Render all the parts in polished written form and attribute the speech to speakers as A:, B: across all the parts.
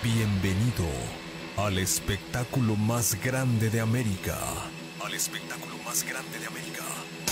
A: Bienvenido al espectáculo más grande de América. Al espectáculo más grande de América.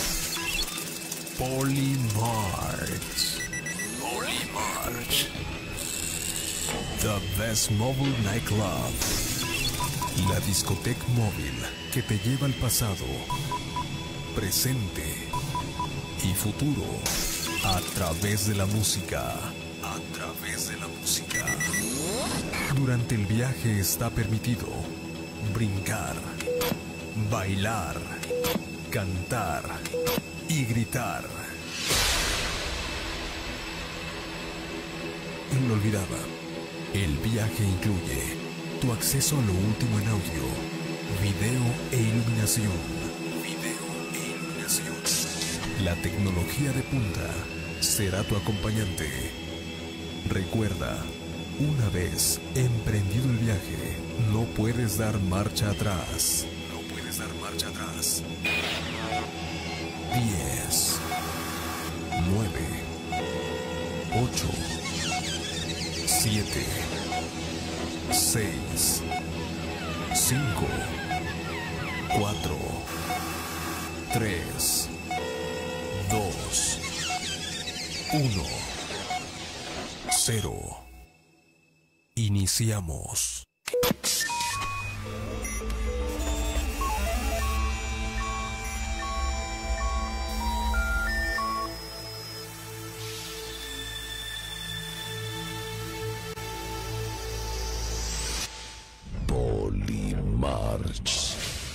A: Polymarch. Polymarch. The best mobile nightclub. La discoteca móvil que te lleva al pasado, presente y futuro a través de la música. A través de la música. Durante el viaje está permitido brincar, bailar, cantar y gritar. Inolvidable. El viaje incluye tu acceso a lo último en audio, video e iluminación. Video e iluminación. La tecnología de punta será tu acompañante. Recuerda, una vez emprendido el viaje, no puedes dar marcha atrás. No puedes dar marcha atrás. 10, 9, 8, 7, 6, 5, 4, 3, 2, 1, 0. Iniciamos. Polymarch.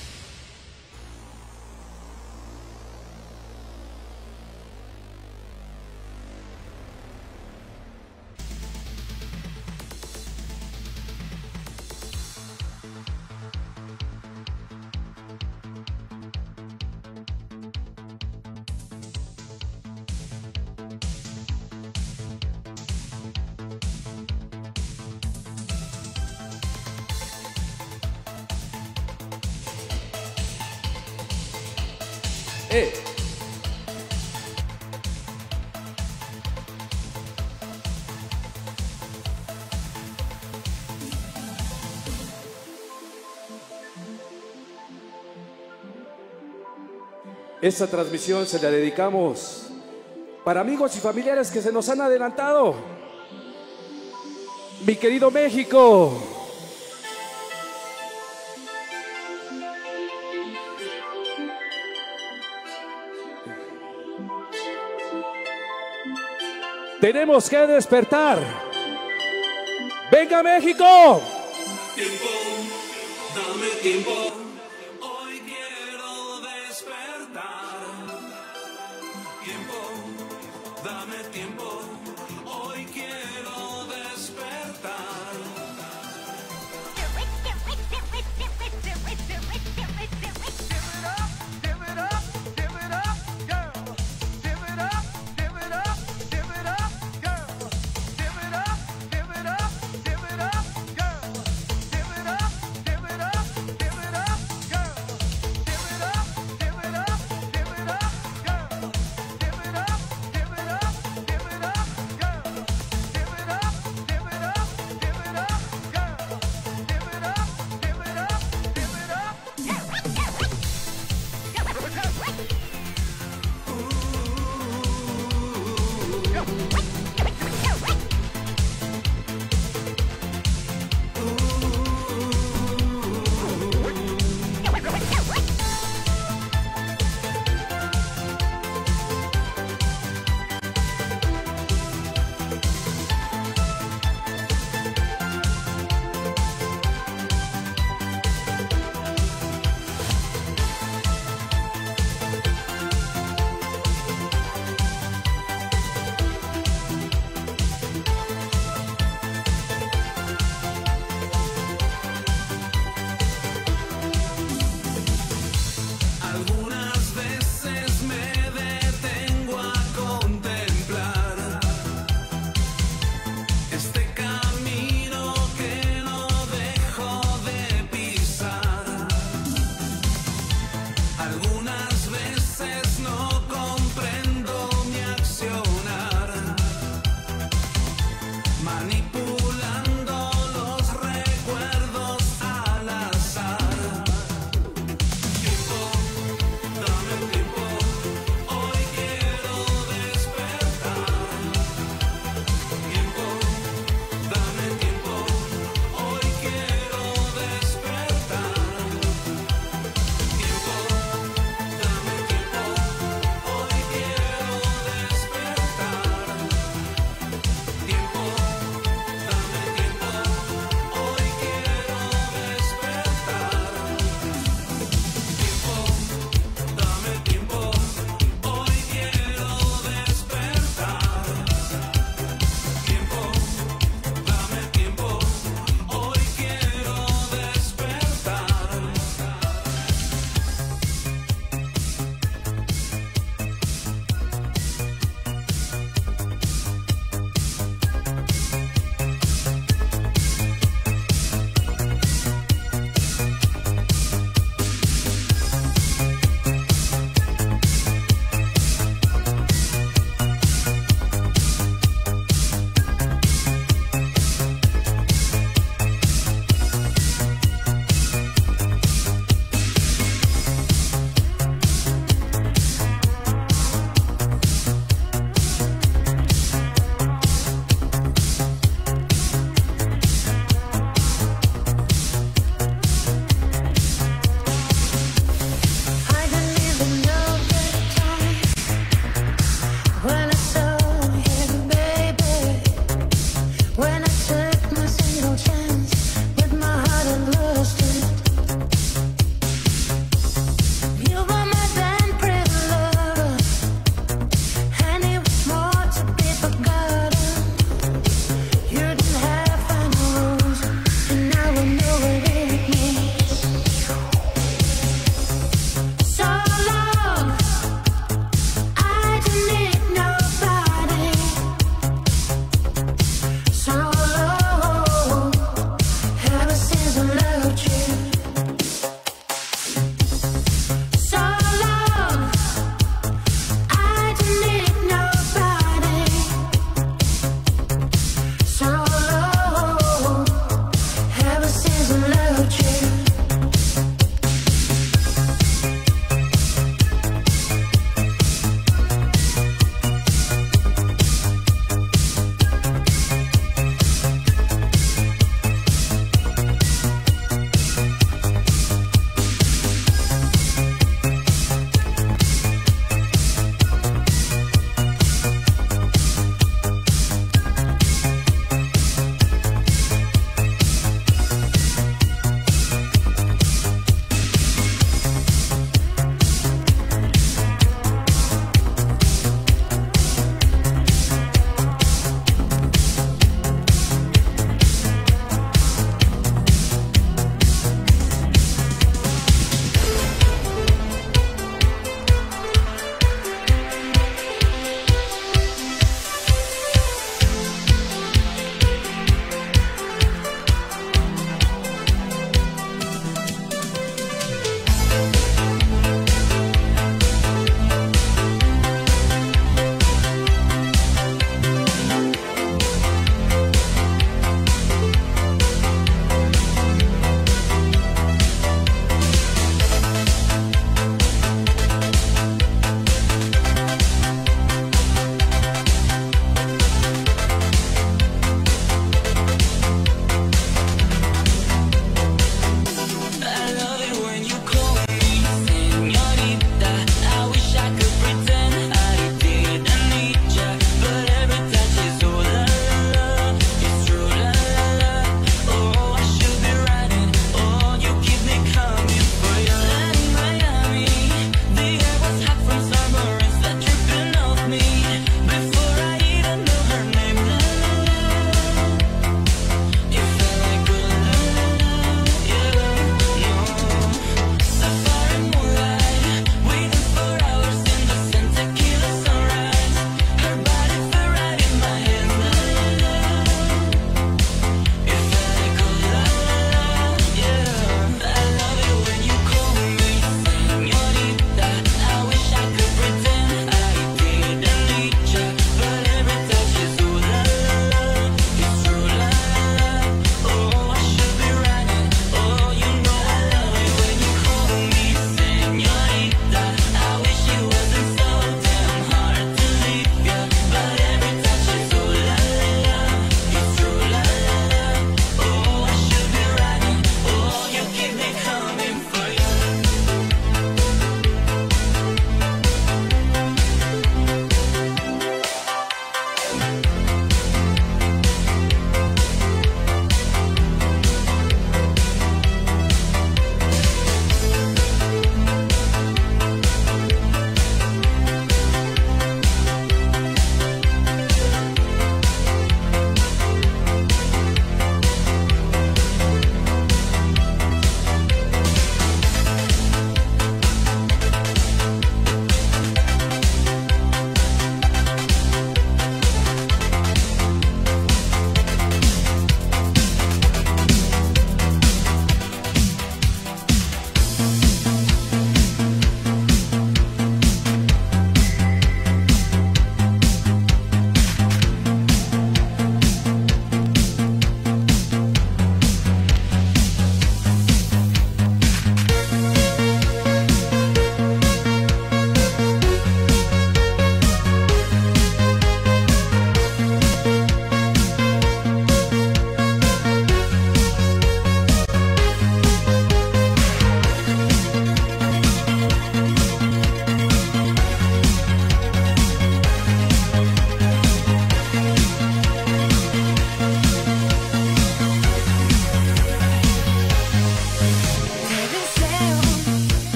B: Esta transmisión se la dedicamos para amigos y familiares que se nos han adelantado. Mi querido México. Tenemos que despertar. ¡Venga, México!
C: Tiempo, dame tiempo. Hoy quiero despertar. Tiempo, dame tiempo. Hoy quiero despertar.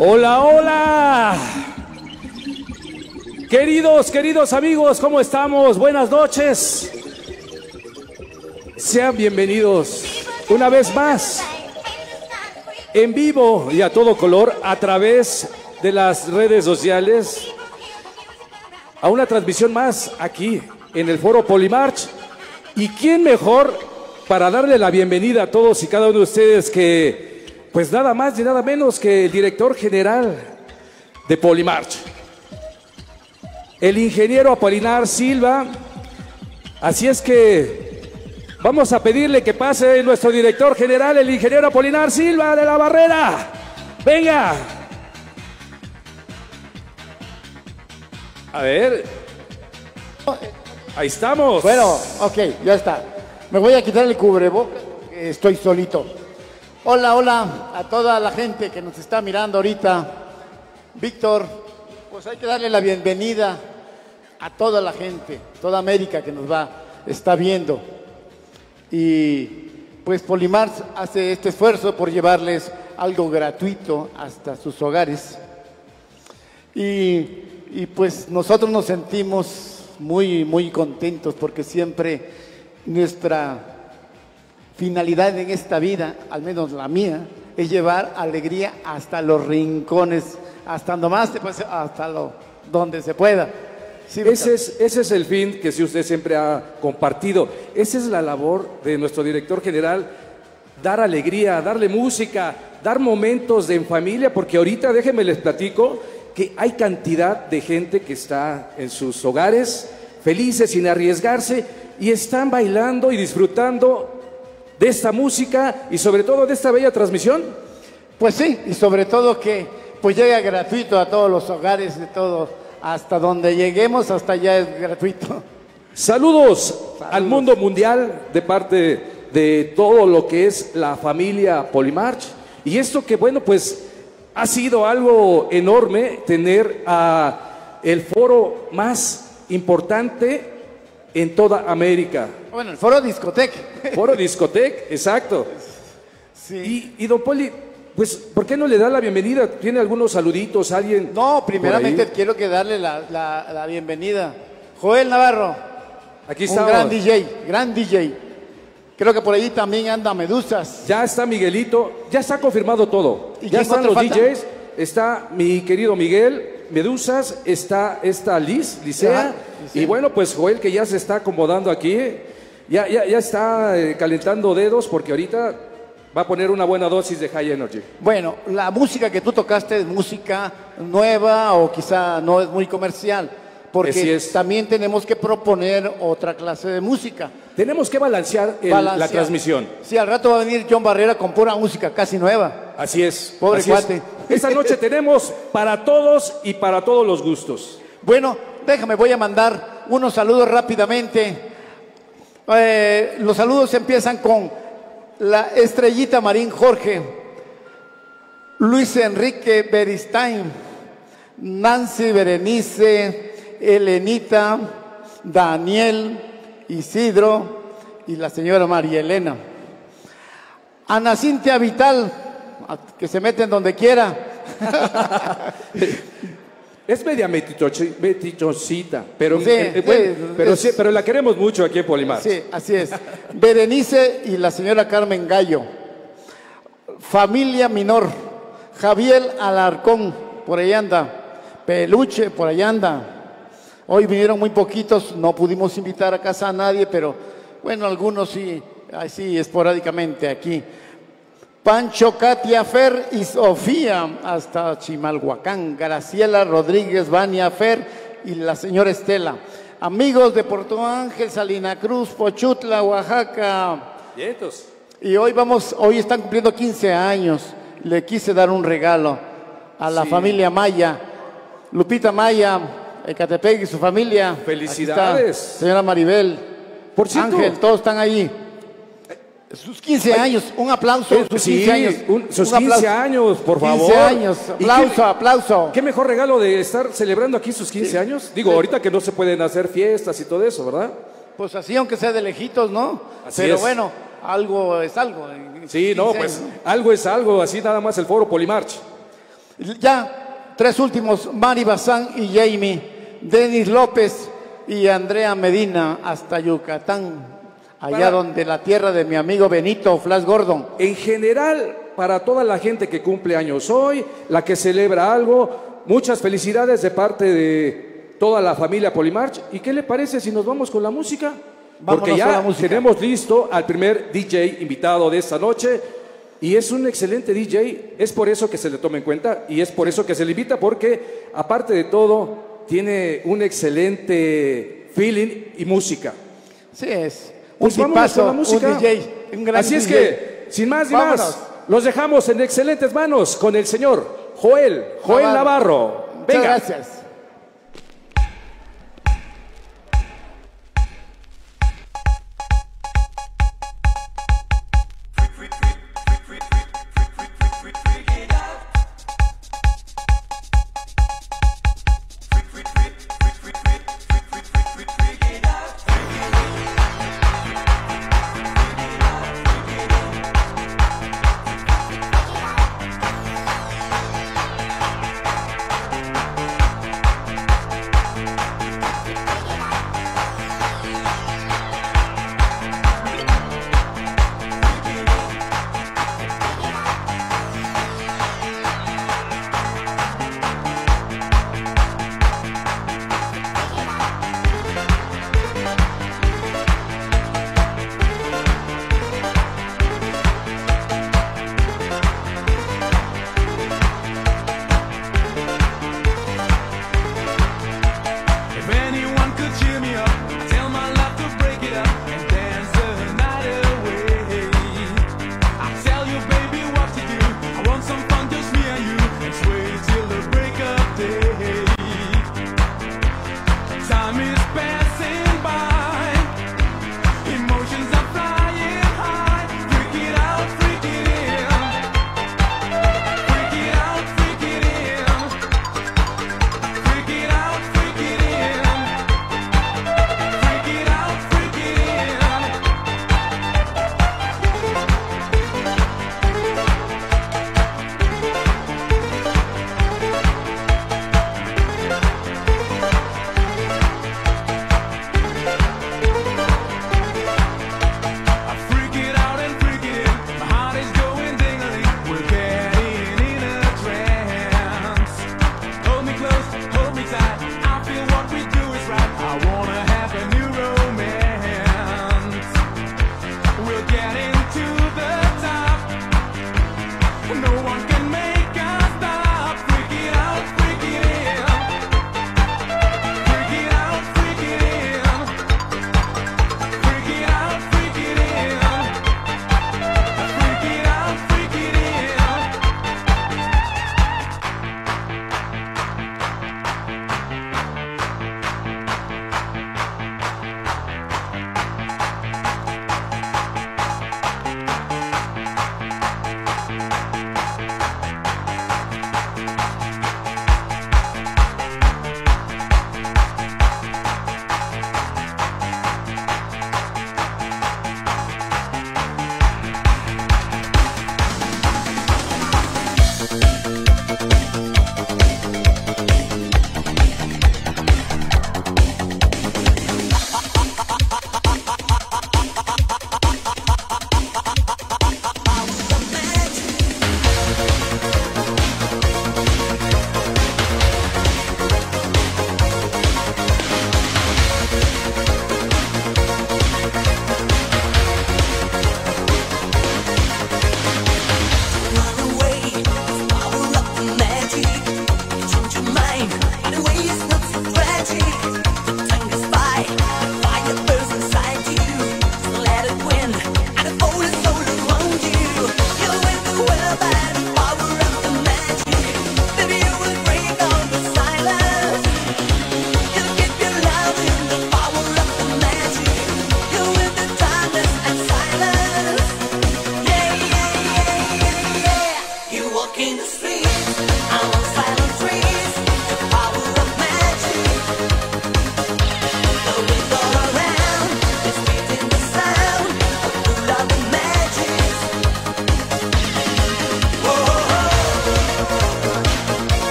B: Hola, hola. Queridos amigos, ¿cómo estamos? Buenas noches. Sean bienvenidos una vez más en vivo y a todo color a través de las redes sociales a una transmisión más aquí en el Foro Polymarch. ¿Y quién mejor para darle la bienvenida a todos y cada uno de ustedes que, pues nada más y nada menos que el director general de Polymarch, el ingeniero Apolinar Silva? Así es que vamos a pedirle que pase nuestro director general, el ingeniero Apolinar Silva de la Barrera. Venga. A ver. Ahí estamos.
D: Bueno, ok, ya está. Me voy a quitar el cubrebocas, estoy solito. Hola, hola a toda la gente que nos está mirando ahorita. Víctor, pues hay que darle la bienvenida a toda la gente, toda América que nos está viendo. Y pues Polymarch hace este esfuerzo por llevarles algo gratuito hasta sus hogares. Y pues nosotros nos sentimos muy contentos porque siempre nuestra finalidad en esta vida, al menos la mía, es llevar alegría hasta los rincones, hasta donde se pueda. Sí,
B: ese es el fin que sí usted siempre ha compartido. Esa es la labor de nuestro director general, dar alegría, darle música, dar momentos en familia, porque ahorita déjenme les platico que hay cantidad de gente que está en sus hogares, felices, sin arriesgarse, y están bailando y disfrutando de esta música y sobre todo de esta bella transmisión.
D: Pues sí, y sobre todo que pues llega gratuito a todos los hogares de todos, hasta donde lleguemos, hasta allá es gratuito.
B: Saludos al mundo mundial de parte de todo lo que es la familia Polymarch. Y esto que bueno, pues ha sido algo enorme tener a el foro más importante en toda América.
D: Bueno, el Foro Discotec.
B: Foro Discotec, exacto.
D: Sí.
B: Y don Poli, pues, ¿por qué no le da la bienvenida? ¿Tiene algunos saluditos, alguien?
D: No, primeramente quiero que darle la bienvenida. Joel Navarro.
B: Aquí está.
D: Un gran DJ. Creo que por ahí también anda Medusas.
B: Ya está Miguelito, ya está confirmado todo.
D: ¿Y
B: Ya
D: quién
B: están
D: otro
B: los
D: falta?
B: DJs, está mi querido Miguel, Medusas, está Licea,
D: Ajá,
B: y bueno, pues Joel que ya se está acomodando aquí, ya está calentando dedos porque ahorita va a poner una buena dosis de High Energy.
D: Bueno, la música que tú tocaste es música nueva o quizá no es muy comercial,
B: Así
D: porque
B: es.
D: también tenemos que proponer otra clase de música.
B: Tenemos que balancear la transmisión.
D: Sí, al rato va a venir John Barrera con pura música casi nueva.
B: Así es.
D: Pobre
B: así es.
D: cuate.
B: Esta noche tenemos para todos y para todos los gustos.
D: Bueno, déjame, voy a mandar unos saludos rápidamente. Los saludos empiezan con la Estrellita Marín Jorge, Luis Enrique Beristain, Nancy Berenice, Elenita, Daniel, Isidro y la señora María Elena. Ana Cintia Vital, que se meten donde quiera.
B: Es media metichosita, pero,
D: Sí,
B: pero la queremos mucho aquí en Polymarch.
D: Sí, así es. Berenice y la señora Carmen Gallo. Familia Minor, Javier Alarcón, por ahí anda. Peluche, por ahí anda. Hoy vinieron muy poquitos, no pudimos invitar a casa a nadie, pero bueno, algunos sí, así esporádicamente aquí. Pancho, Katia, Fer y Sofía, hasta Chimalhuacán. Graciela Rodríguez, Vania, Fer y la señora Estela. Amigos de Puerto Ángel, Salina Cruz, Pochutla, Oaxaca.
B: Vientos.
D: Y hoy están cumpliendo 15 años. Le quise dar un regalo a la familia Maya. Lupita Maya, Ecatepec y su familia.
B: Felicidades.
D: Aquí está, señora Maribel.
B: Por cierto,
D: Ángel, todos están ahí. Sus 15 años, un aplauso. Sus 15 años.
B: Sus
D: un
B: 15 años, por favor.
D: 15 años, aplauso, aplauso.
B: Qué mejor regalo de estar celebrando aquí sus 15 años. Digo, ahorita que no se pueden hacer fiestas y todo eso, ¿verdad?
D: Pues así, aunque sea de lejitos, ¿no?
B: Así
D: Pero
B: es.
D: bueno, algo es algo.
B: Sí, no,
D: 15
B: pues
D: años.
B: algo es algo, así nada más el foro Polymarch.
D: Ya, 3 últimos, Mari Bazán y Jamie, Denis López y Andrea Medina, hasta Yucatán, allá donde la tierra de mi amigo Benito Flash Gordon.
B: En general, para toda la gente que cumple años hoy, la que celebra algo, muchas felicidades de parte de toda la familia Polymarch. ¿Y qué le parece si nos vamos con la música? Porque
D: Vámonos con la
B: ya
D: música.
B: tenemos listo al primer DJ invitado de esta noche y es un excelente DJ, es por eso que se le toma en cuenta y es por eso que se le invita, porque aparte de todo tiene un excelente feeling y música.
D: Sí, es un
B: Pues vámonos con
D: tipazo,
B: la música.
D: un DJ, un gran
B: Así es
D: DJ.
B: que, sin más ni
D: Vámonos.
B: más, los dejamos en excelentes manos con el señor Joel Navarro.
D: Muchas
B: Venga.
D: gracias.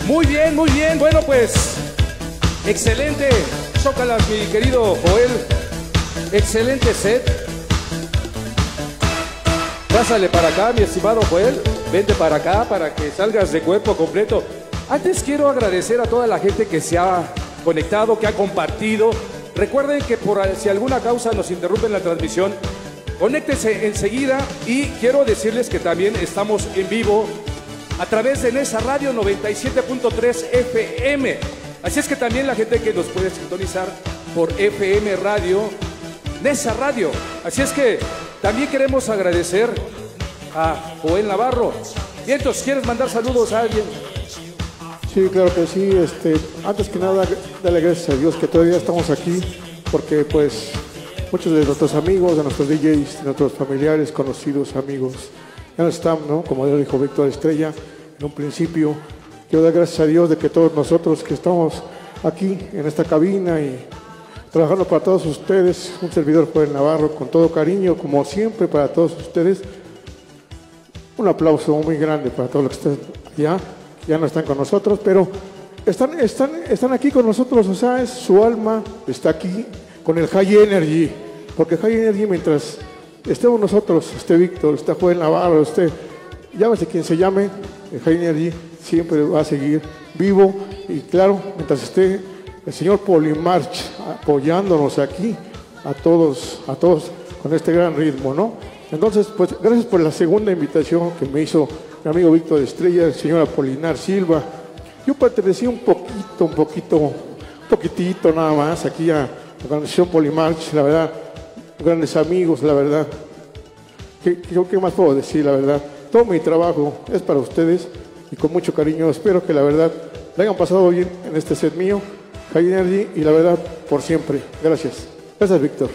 B: Muy bien, muy bien. Bueno, pues, excelente. Chócalas, mi querido Joel. Excelente set. Pásale para acá, mi estimado Joel. Vente para acá para que salgas de cuerpo completo. Antes quiero agradecer a toda la gente que se ha conectado, que ha compartido. Recuerden que si alguna causa nos interrumpe la transmisión, conéctense enseguida y quiero decirles que también estamos en vivo a través de Nesa Radio 97.3 FM. Así es que también la gente que nos puede sintonizar por FM Radio, Nesa Radio. Así es que también queremos agradecer a Joel Navarro. Vientos, ¿quieres mandar saludos a alguien?
E: Sí, claro que sí. Antes que nada, darle gracias a Dios que todavía estamos aquí, porque pues muchos de nuestros amigos, de nuestros DJs, de nuestros familiares, conocidos, amigos, ya no están, ¿no? Como ya dijo Víctor Estrella en un principio. Quiero dar gracias a Dios de que todos nosotros que estamos aquí en esta cabina y trabajando para todos ustedes, un servidor Joel Navarro, con todo cariño, como siempre, para todos ustedes. Un aplauso muy grande para todos los que están allá, que ya no están con nosotros, pero están aquí con nosotros, o sea, su alma está aquí con el High Energy, porque High Energy, mientras estemos nosotros, esté Víctor, está Joel Navarro, llámese quien se llame, el High Energy siempre va a seguir vivo, y claro, mientras esté el señor Polymarch apoyándonos aquí, a todos con este gran ritmo, ¿no? Entonces, pues, gracias por la segunda invitación que me hizo mi amigo Víctor Estrella, el señor Apolinar Silva. Yo pertenecí un poquitito nada más aquí a la organización Polymarch, la verdad, grandes amigos, la verdad. ¿Qué más puedo decir, la verdad? Todo mi trabajo es para ustedes y con mucho cariño. Espero que la verdad la hayan pasado bien en este set mío, High Energy, y la verdad, por siempre. Gracias. Gracias, Víctor.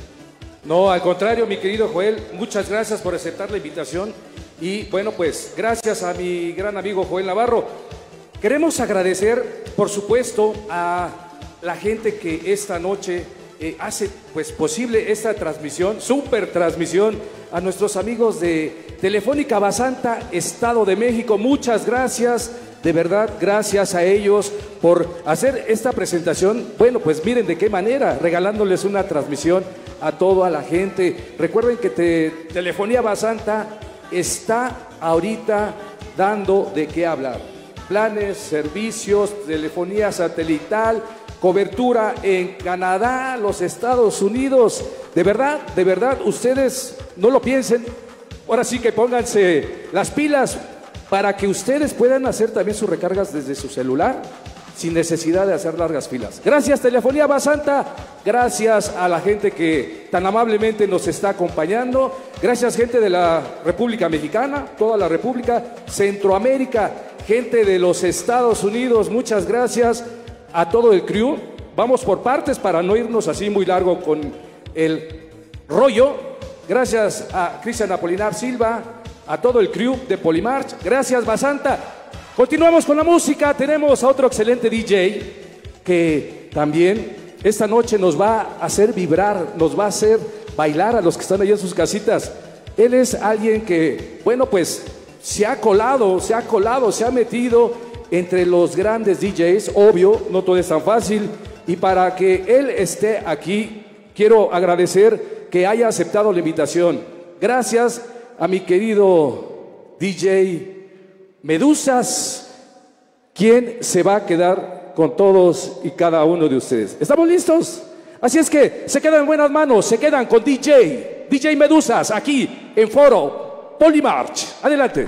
B: No, al contrario, mi querido Joel, muchas gracias por aceptar la invitación. Y bueno, pues gracias a mi gran amigo Joel Navarro. Queremos agradecer, por supuesto, a la gente que esta noche hace pues posible esta transmisión, super transmisión, a nuestros amigos de Telefónica Basanta, Estado de México. Muchas gracias, de verdad, gracias a ellos por hacer esta presentación. Bueno, pues miren de qué manera, regalándoles una transmisión a toda la gente. Recuerden que Telefonía Basanta está ahorita dando de qué hablar. Planes, servicios, telefonía satelital, cobertura en Canadá, los Estados Unidos. De verdad, ustedes no lo piensen. Ahora sí que pónganse las pilas para que ustedes puedan hacer también sus recargas desde su celular sin necesidad de hacer largas filas. Gracias, Telefonía Basanta. Gracias a la gente que tan amablemente nos está acompañando. Gracias, gente de la República Mexicana, toda la República, Centroamérica, gente de los Estados Unidos. Muchas gracias a todo el crew. Vamos por partes para no irnos así muy largo con el rollo. Gracias a Cristian Apolinar Silva, a todo el crew de Polymarch. Gracias, Basanta. Continuamos con la música. Tenemos a otro excelente DJ que también esta noche nos va a hacer vibrar, nos va a hacer bailar a los que están allá en sus casitas. Él es alguien que, bueno, pues se ha colado, se ha metido entre los grandes DJs. Obvio, no todo es tan fácil. Y para que él esté aquí, quiero agradecer que haya aceptado la invitación. Gracias a mi querido DJ Medusas, quien se va a quedar con todos y cada uno de ustedes. ¿Estamos listos? Así es que se quedan en buenas manos, se quedan con DJ Medusas, aquí en Foro Polymarch. Adelante.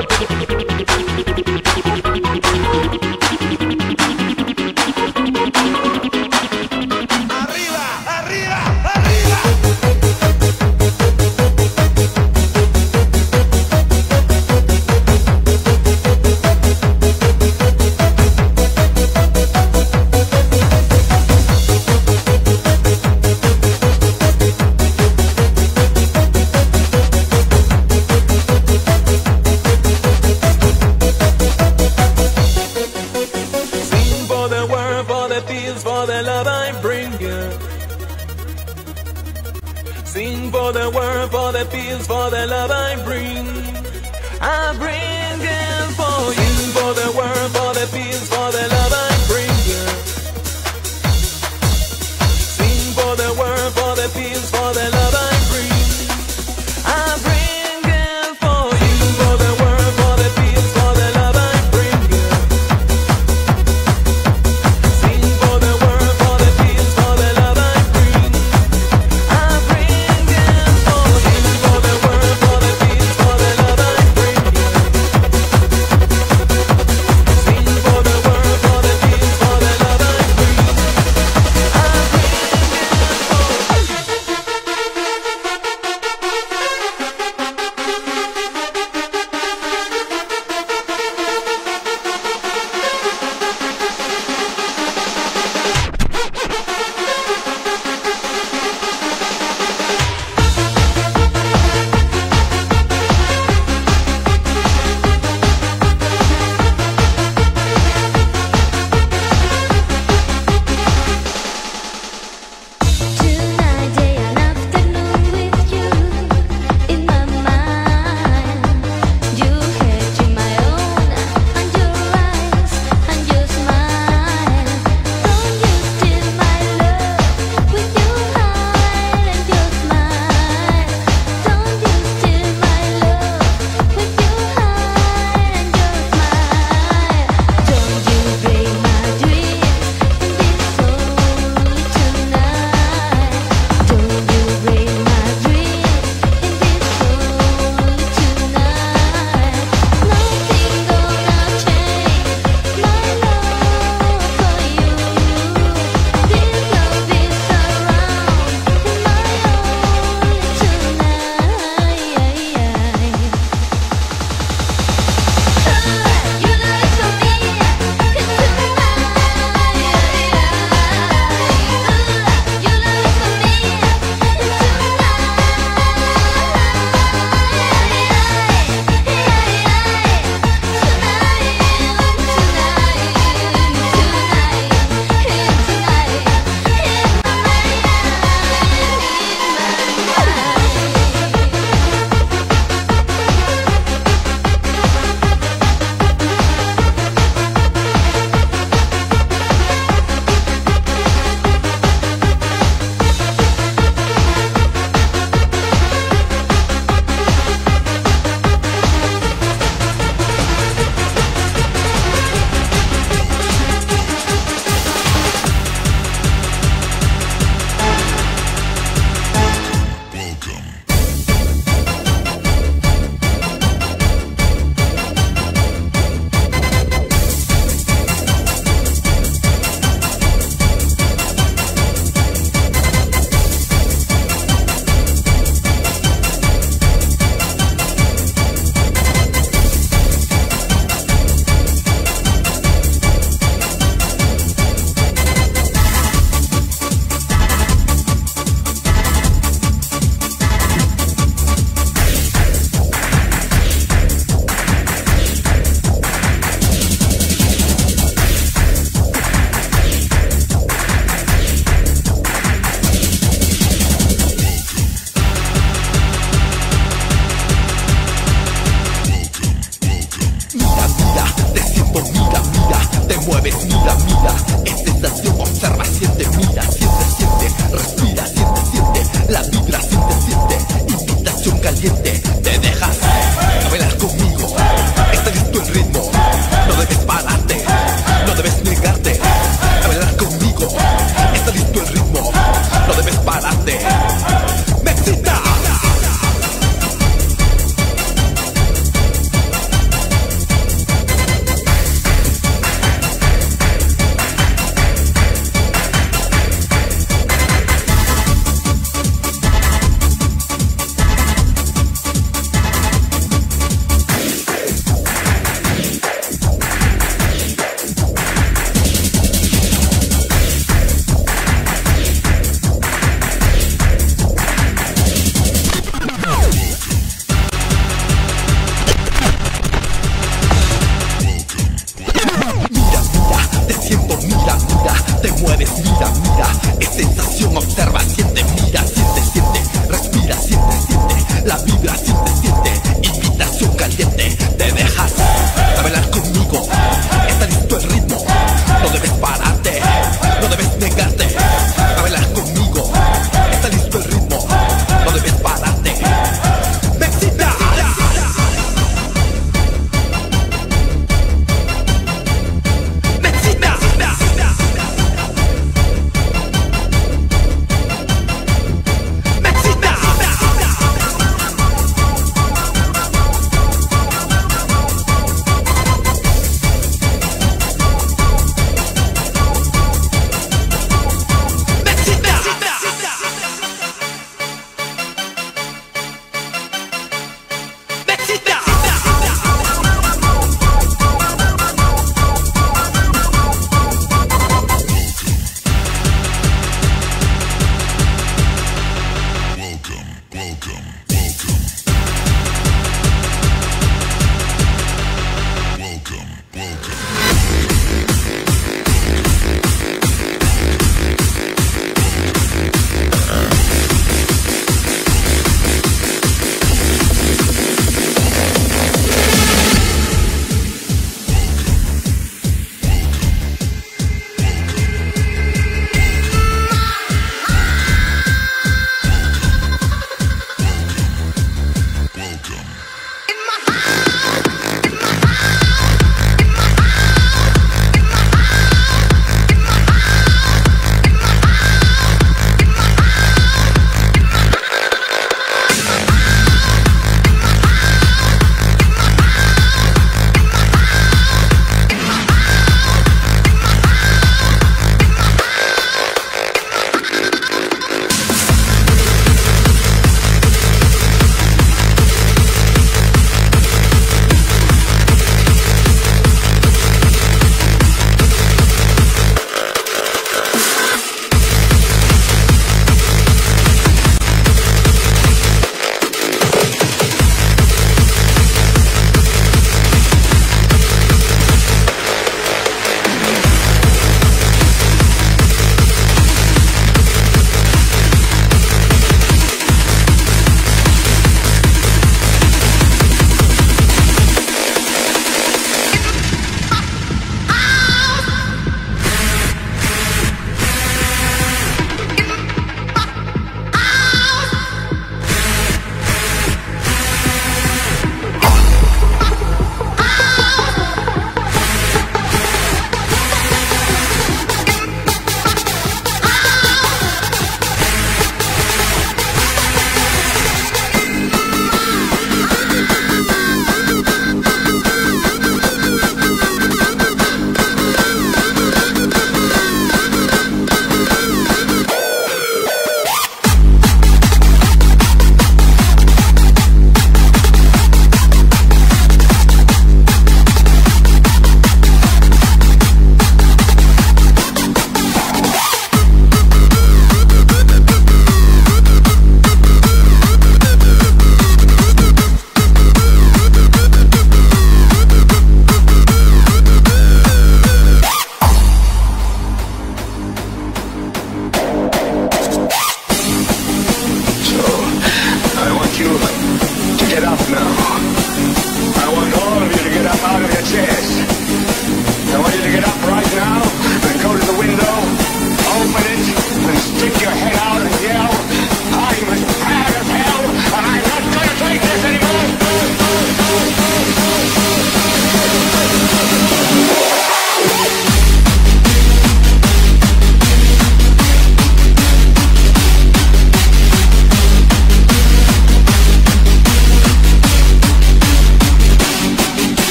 C: Sing for the world, for the peace, for the love I bring. I bring it for you. Sing for the world, for the peace, for the love I bring. Sing for the world, for the peace, for the love I bring. I bring it for you. For the world, for the peace, for the love I bring. Sing for the world, for the peace, for the love I bring. I bring it for you. For the world, for the peace, for the love I bring. Sing for the world, for the peace, for the love I bring. I bring it for you.
F: Tonight, day and afternoon with you in my mind. You head in my own, and your eyes and your smile. Don't you steal my love with your heart and your smile. Don't you steal my love with your heart and your smile. Don't you break my dreams in this lonely tonight. Don't you break my dreams in this lonely tonight. Nothing gonna change my love for you. This love is around in my only tonight. You know it's for me, it's tonight. You know it's for me,
G: Mira, mira, te siento, mira, mira, te mueves, mira, mira, es sensación, observa, siente, mira, siente, siente, respira, siente, siente, la vibra, siente, siente, invitación caliente, te dejas bailar conmigo, está listo el ritmo, no debes pararte, no debes negarte, a bailar conmigo, está listo el ritmo, no debes pararte, me excita.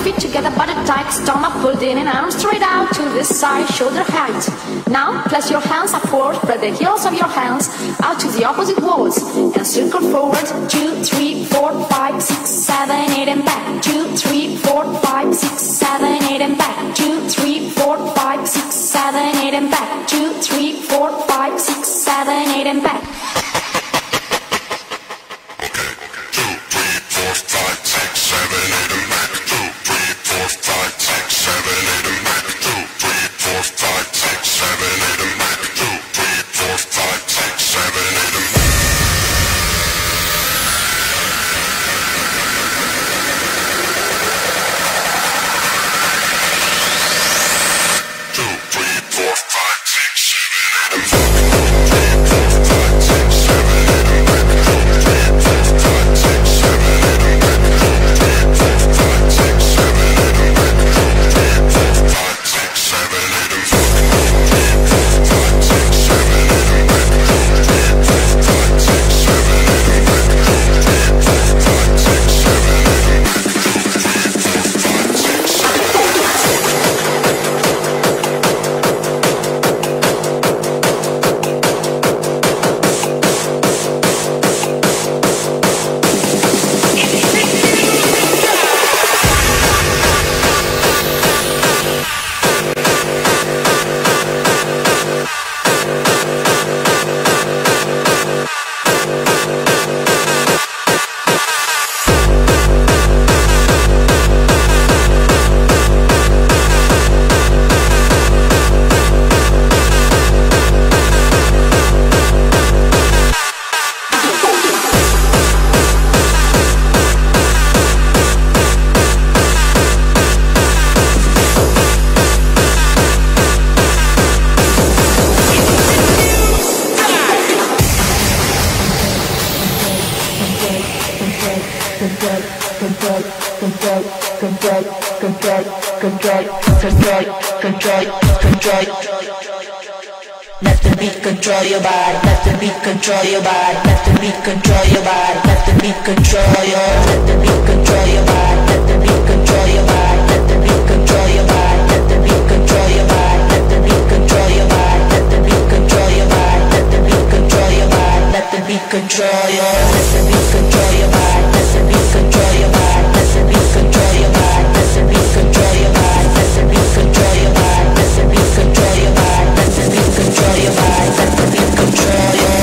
H: feet together, body tight, stomach pulled in and arms straight out to the side, shoulder height. Now place your hands upward, spread the heels of your hands out to the opposite walls and circle forward. 2, 3, 4, 5, 6, 7, 8 and back. 2, 3, 4, 5, 6, 7, 8 and back. 2, 3, 4, 5, 6, 7, 8 and back. 2, 3, 4, 5, 6, 7, 8 and back.
I: Let the beat control your body. Let the beat control your body. Let the beat control your body. Let the beat control your. Let the beat control your body. Let the beat control your body. Let the beat control your body. Let the beat control your body. Let the beat control your body. Let the beat control your body. Let the beat control your body. Let the beat control your. Let the beat control your body. Let the beat control your body. Let the beat control your body. Let the beat control your body. Let the beat control your body. Let the beat control your body. Let the beat control your body. Let the beat control your.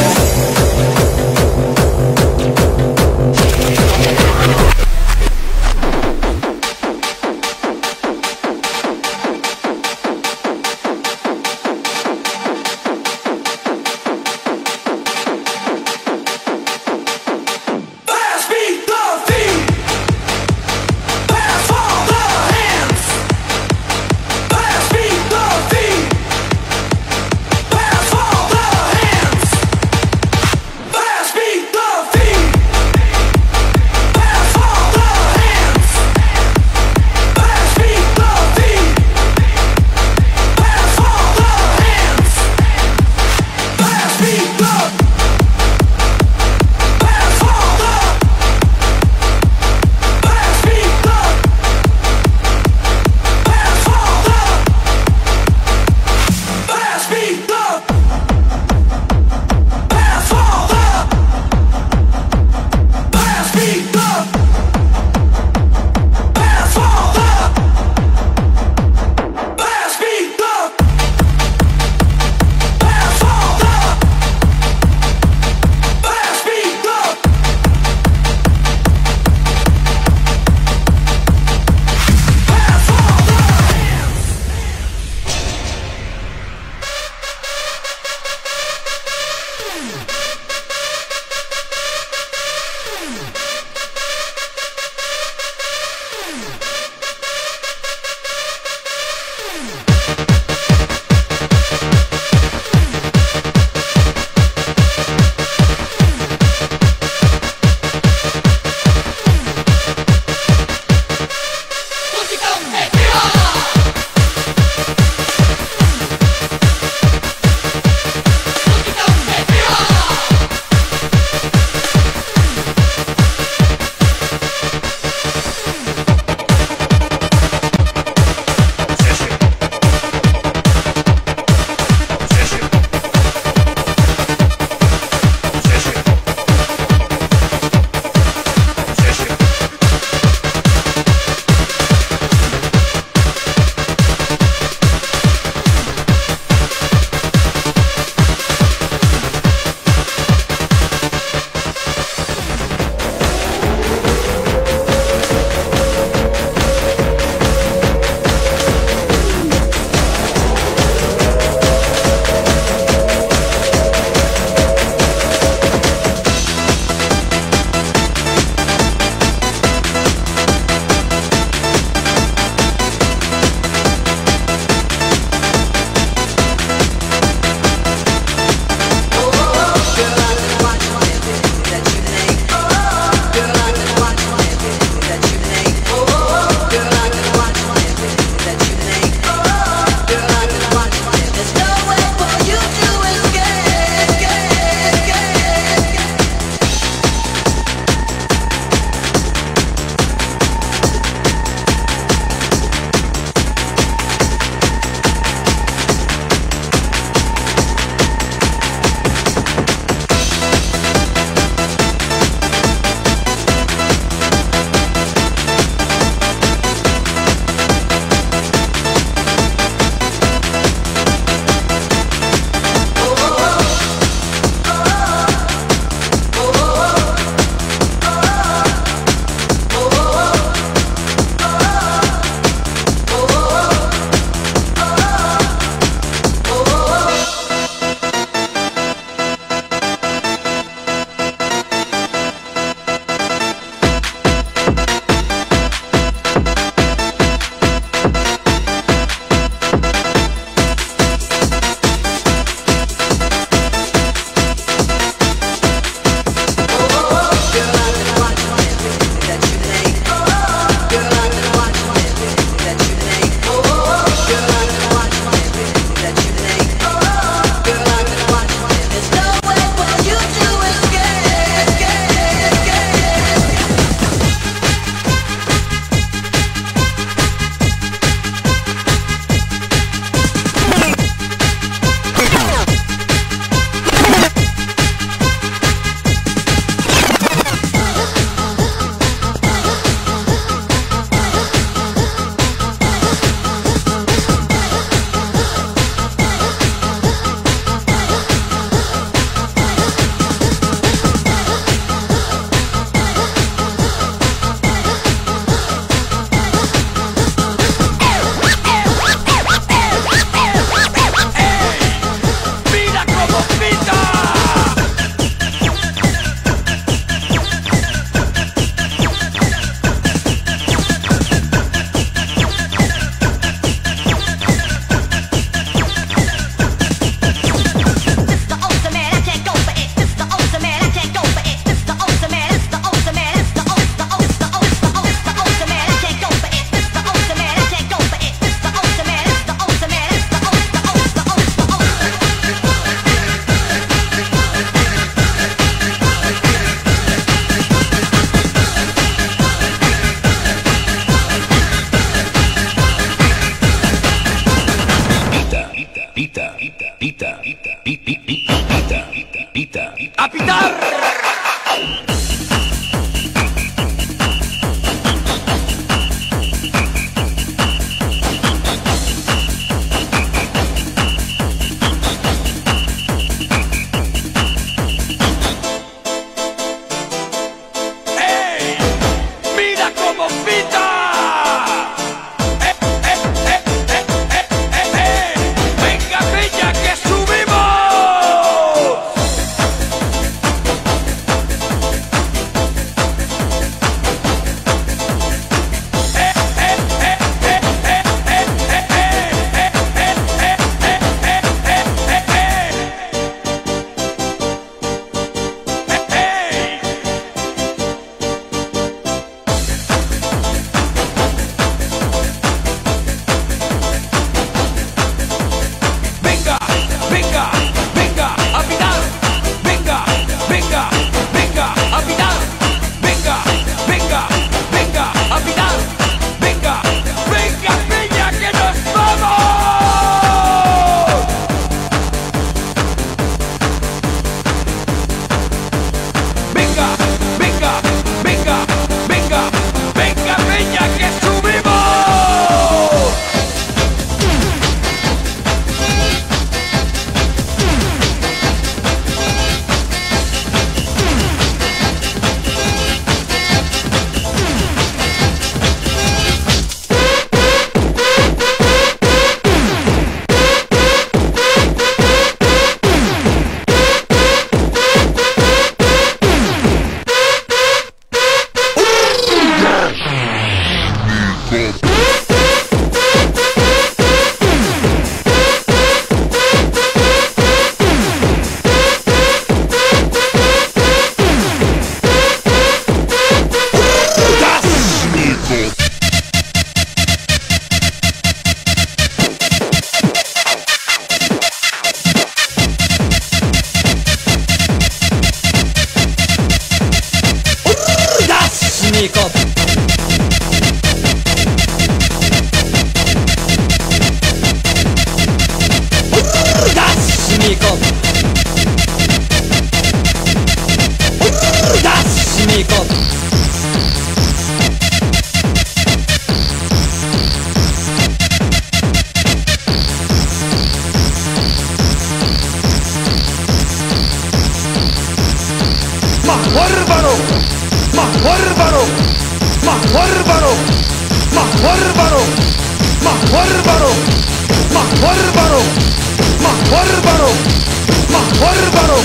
J: bárbaro, más bárbaro, más bárbaro, más bárbaro, más bárbaro.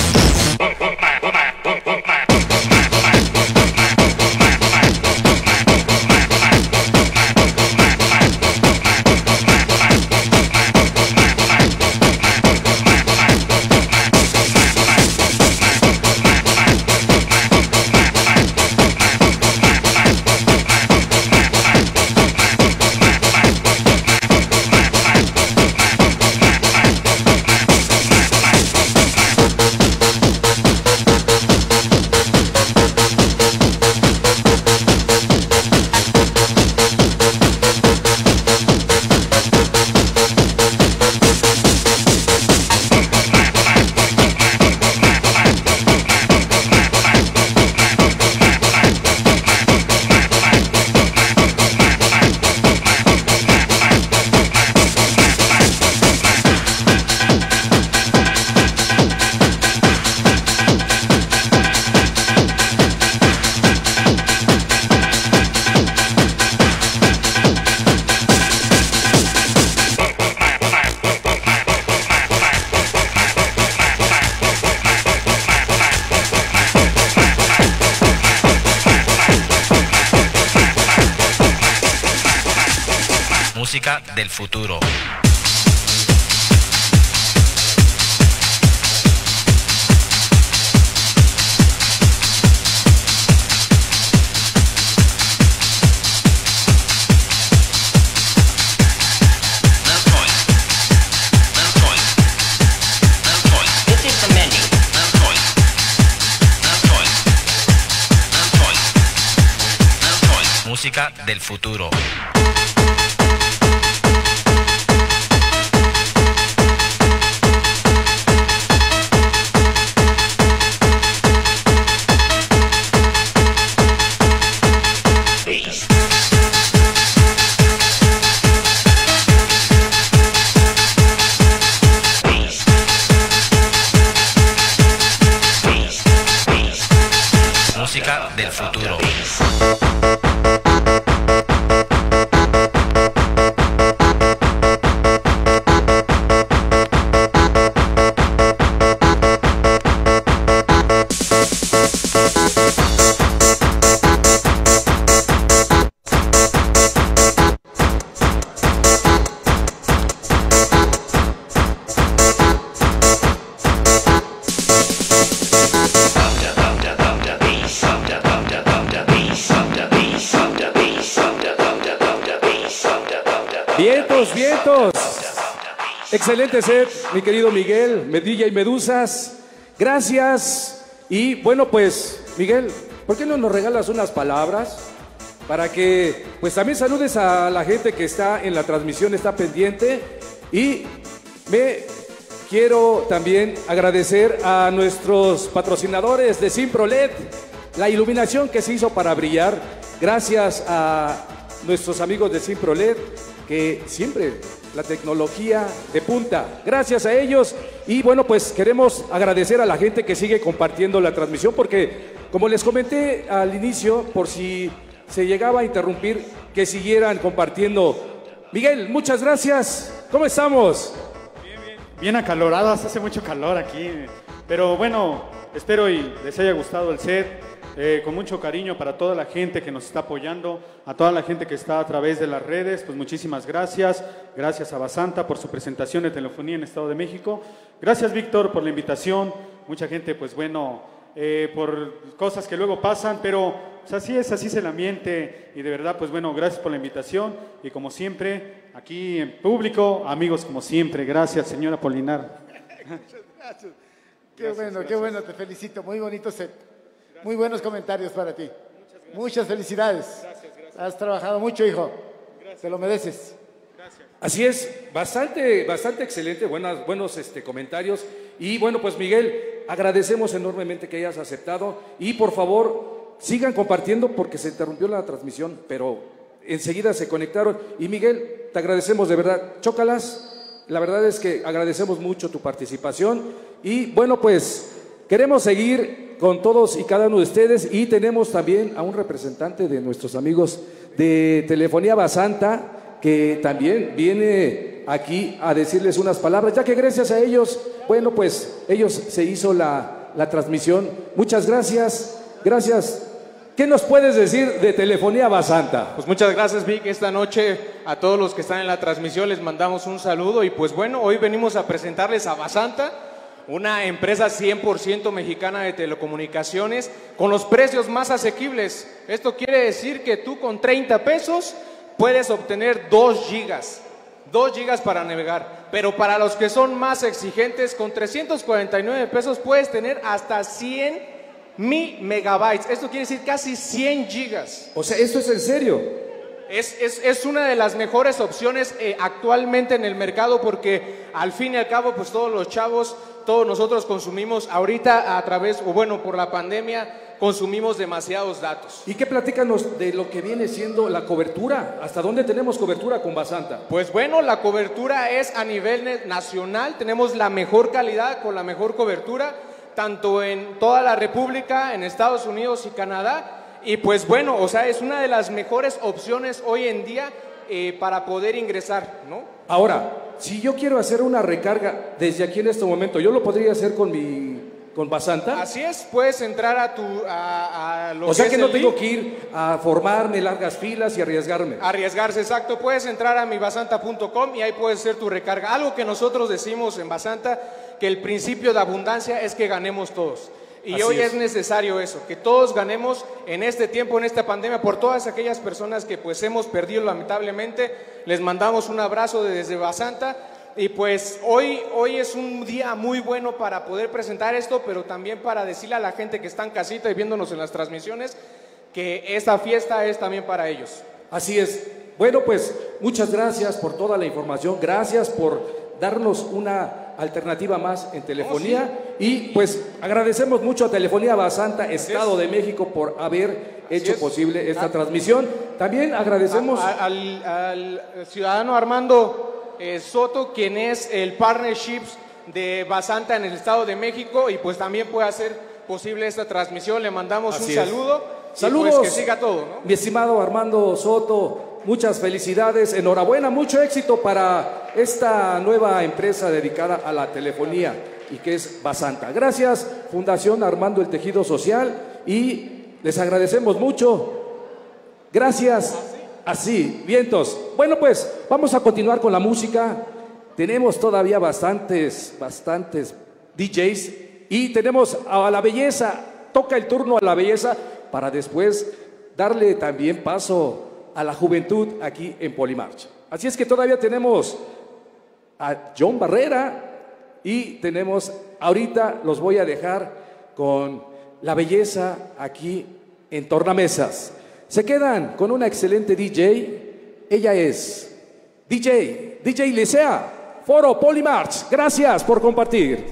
K: Música del futuro. Música del futuro. Música del futuro.
B: Vientos, vientos. Excelente set, mi querido Miguel, DJ Medusas. Gracias. Y bueno, pues, Miguel, ¿por qué no nos regalas unas palabras? Para que, pues, también saludes a la gente que está en la transmisión, está pendiente. Y me quiero también agradecer a nuestros patrocinadores de Simprolet, la iluminación que se hizo para brillar. Gracias a nuestros amigos de Simprolet, que siempre la tecnología de punta. Gracias a ellos. Y bueno, pues queremos agradecer a la gente que sigue compartiendo la transmisión, porque como les comenté al inicio, por si se llegaba a interrumpir, que siguieran compartiendo. Miguel, muchas gracias. ¿Cómo estamos?
L: Bien acaloradas, hace mucho calor aquí. Pero bueno, espero y les haya gustado el set. Con mucho cariño para toda la gente que nos está apoyando, a toda la gente que está a través de las redes, pues muchísimas gracias. Gracias a Basanta por su presentación de telefonía en Estado de México. Gracias, Víctor, por la invitación. Mucha gente, pues bueno, por cosas que luego pasan, pero pues así es, así es el ambiente. Y de verdad, pues bueno, gracias por la invitación. Y como siempre, aquí en público, amigos como siempre. Gracias, señora Polinar.
D: Muchas gracias. Qué bueno, te felicito. Muy bonito set. Muy buenos comentarios para ti. Muchas felicidades. Gracias. Has trabajado mucho, hijo. Gracias. Te lo mereces.
B: Gracias. Así es, bastante excelente, buenos comentarios. Y bueno, pues Miguel, agradecemos enormemente que hayas aceptado. Y por favor, sigan compartiendo porque se interrumpió la transmisión, pero enseguida se conectaron. Y Miguel, te agradecemos de verdad. Chócalas, la verdad es que agradecemos mucho tu participación. Y bueno, pues queremos seguir con todos y cada uno de ustedes, y tenemos también a un representante de nuestros amigos de Telefonía Basanta, que también viene aquí a decirles unas palabras, ya que gracias a ellos, bueno, pues ellos se hizo la transmisión. Muchas gracias, gracias. ¿Qué nos puedes decir de Telefonía Basanta?
M: Pues muchas gracias, Vic. Esta noche a todos los que están en la transmisión les mandamos un saludo y pues bueno, hoy venimos a presentarles a Basanta, una empresa 100% mexicana de telecomunicaciones con los precios más asequibles. Esto quiere decir que tú con 30 pesos puedes obtener 2 gigas para navegar, pero para los que son más exigentes, con 349 pesos puedes tener hasta 100 megabytes. Esto quiere decir casi 100 gigas.
B: O sea, ¿esto es en serio?
M: Es una de las mejores opciones actualmente en el mercado, porque al fin y al cabo, pues todos los chavos, todos nosotros consumimos ahorita a través, o bueno, por la pandemia, consumimos demasiados datos.
B: ¿Y qué platícanos de lo que viene siendo la cobertura? ¿Hasta dónde tenemos cobertura con Basanta?
M: Pues bueno, la cobertura es a nivel nacional, tenemos la mejor calidad con la mejor cobertura, tanto en toda la República, en Estados Unidos y Canadá, y pues bueno, o sea, es una de las mejores opciones hoy en día para poder ingresar, ¿no?
B: Ahora, si yo quiero hacer una recarga desde aquí en este momento, ¿yo lo podría hacer con Basanta?
M: Así es, puedes entrar a lo
B: o sea que no
M: el
B: tengo
M: link.
B: que ir a formarme largas filas y arriesgarme.
M: Arriesgarse, exacto. Puedes entrar a mibasanta.com y ahí puedes hacer tu recarga. Algo que nosotros decimos en Basanta, que el principio de abundancia es que ganemos todos. Y
B: Así
M: hoy
B: es.
M: es necesario eso, que todos ganemos en este tiempo, en esta pandemia, por todas aquellas personas que pues hemos perdido lamentablemente. Les mandamos un abrazo desde Basanta. Y pues hoy es un día muy bueno para poder presentar esto, pero también para decirle a la gente que está en casita y viéndonos en las transmisiones que esta fiesta es también para ellos.
B: Así es. Bueno, pues muchas gracias por toda la información, gracias por darnos una alternativa más en telefonía y pues agradecemos mucho a Telefonía Basanta, Estado de México, por haber hecho posible esta transmisión. También agradecemos
M: al ciudadano Armando Soto, quien es el partnerships de Basanta en el Estado de México, y pues también puede hacer posible esta transmisión. Le mandamos un saludo.
B: Saludos,
M: y pues que siga todo, ¿no?
B: Mi estimado Armando Soto, muchas felicidades, enhorabuena, mucho éxito para esta nueva empresa dedicada a la telefonía y que es Basanta. Gracias, Fundación Armando el Tejido Social, y les agradecemos mucho. Gracias. Así, vientos. Bueno, pues vamos a continuar con la música. Tenemos todavía bastantes DJs y tenemos a la belleza. Toca el turno a la belleza para después darle también paso a la juventud aquí en Polimarch. Así es que todavía tenemos a John Barrera y tenemos, ahorita los voy a dejar con la belleza aquí en Tornamesas. Se quedan con una excelente DJ. Ella es DJ Licea, Foro Polimarch. Gracias por compartir.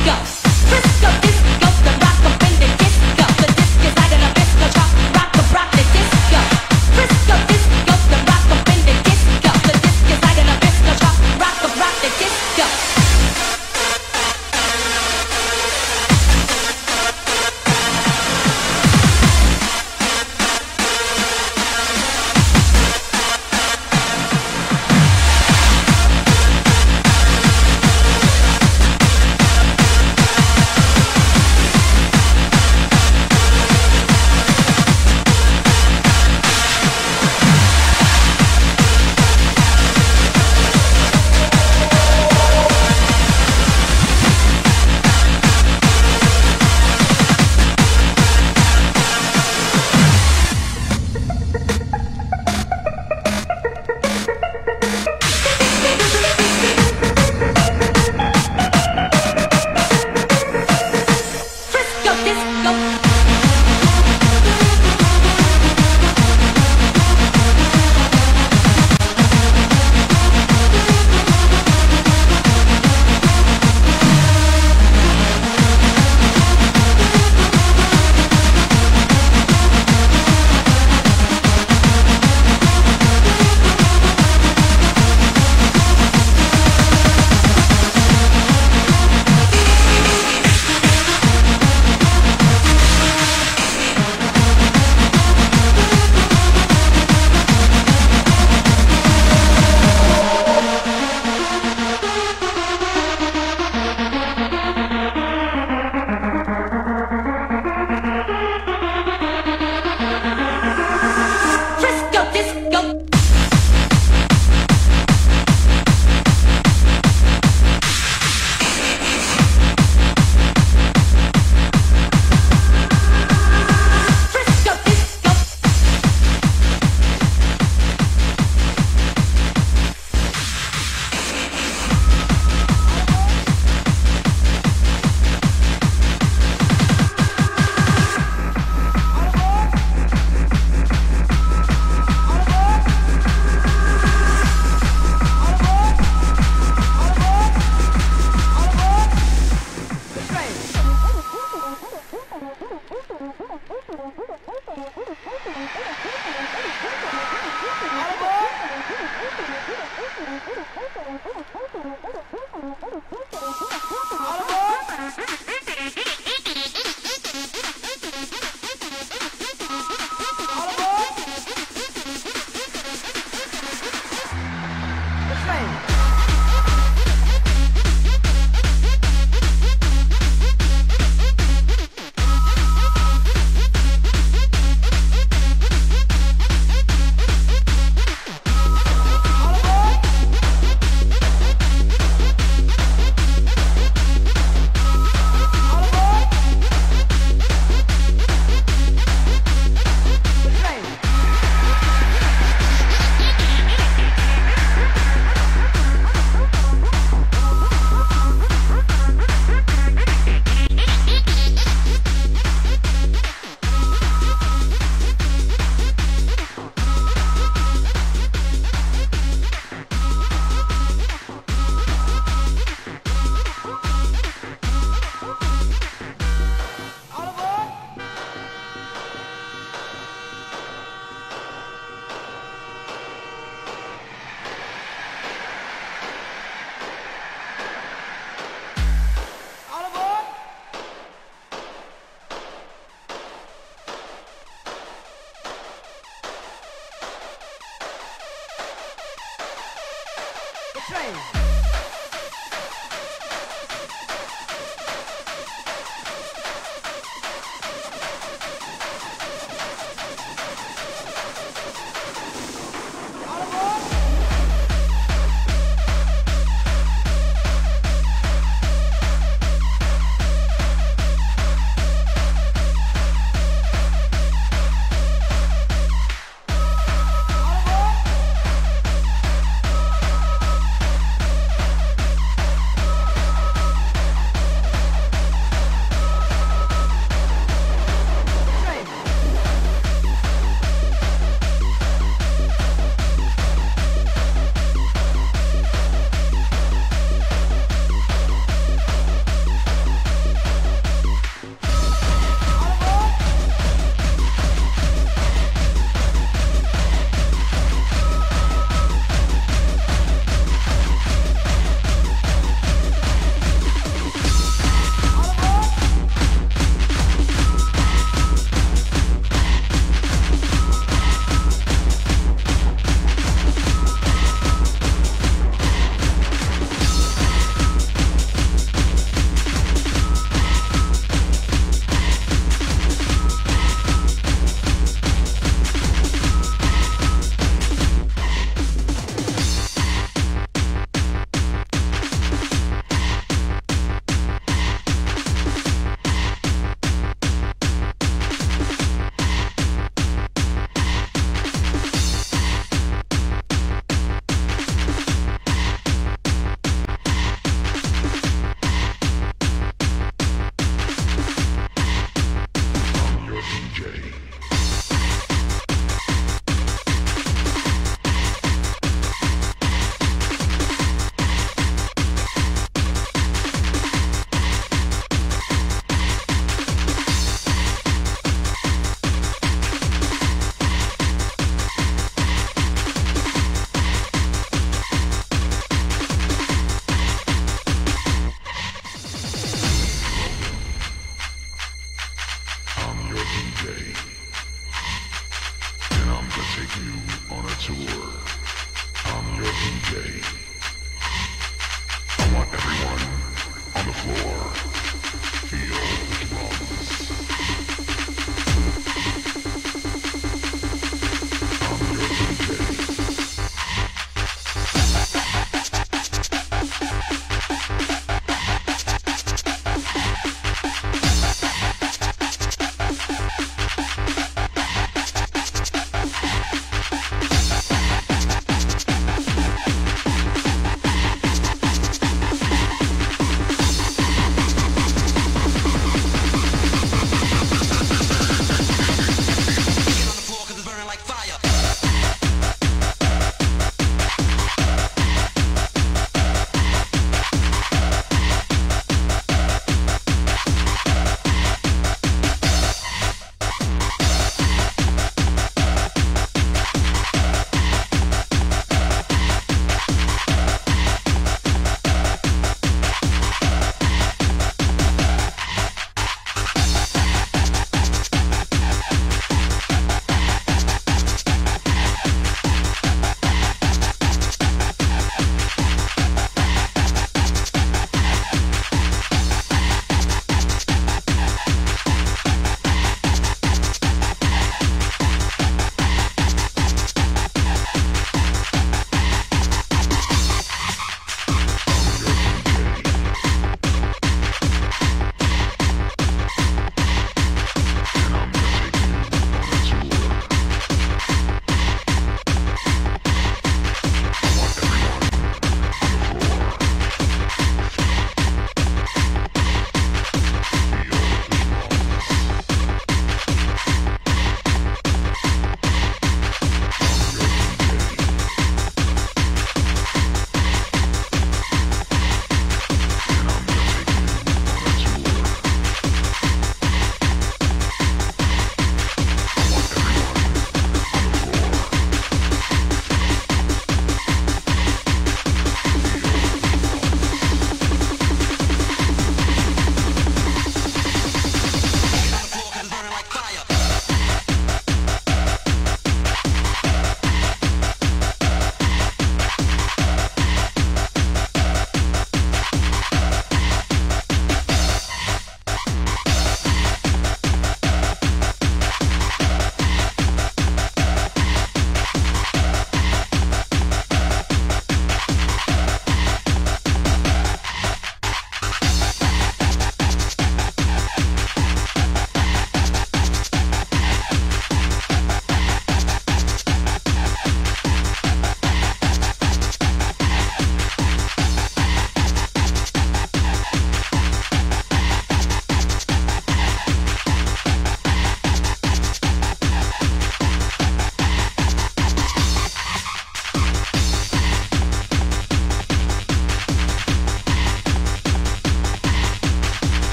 F: disco. Frisco disco, the rock up in the disco. The disc is out of the disco chop. Rock the disco. Frisco disco, the rock up in the disco. The disc is out of the disco chop. Rock the disco.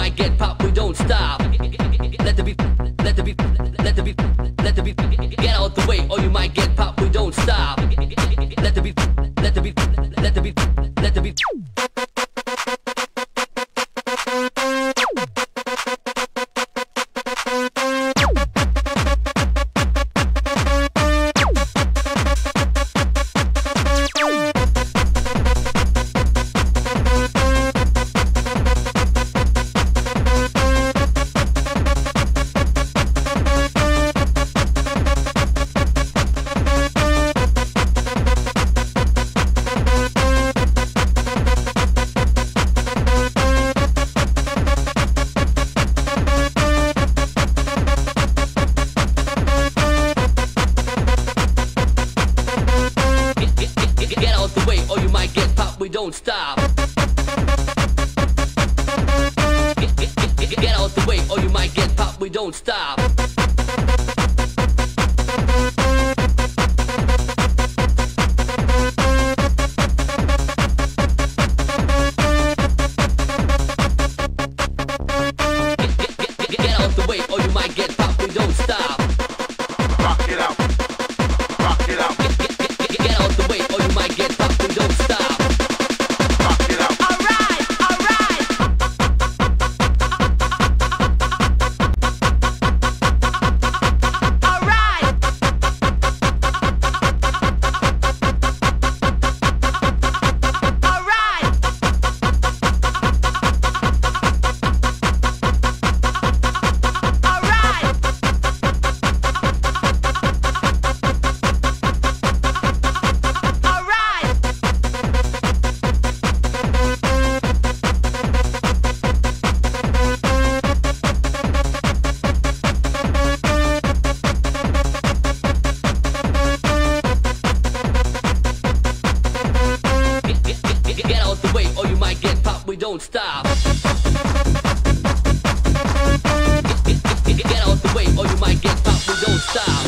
N: might get popped. We don't stop. Let the beat, let the beat, let the beat, let the beat get out the way, or you might get popped. We don't stop. Let the beat, let the beat, let the beat, let the beat. Don't stop. Get out the way, or you might get popped. We don't stop. Get out the way, or you might get popped. We don't stop. Rock it out. Rock it out. Get out the way, or you might get popped. We don't stop. Don't stop. Get out the way, or you might get popped. We don't stop.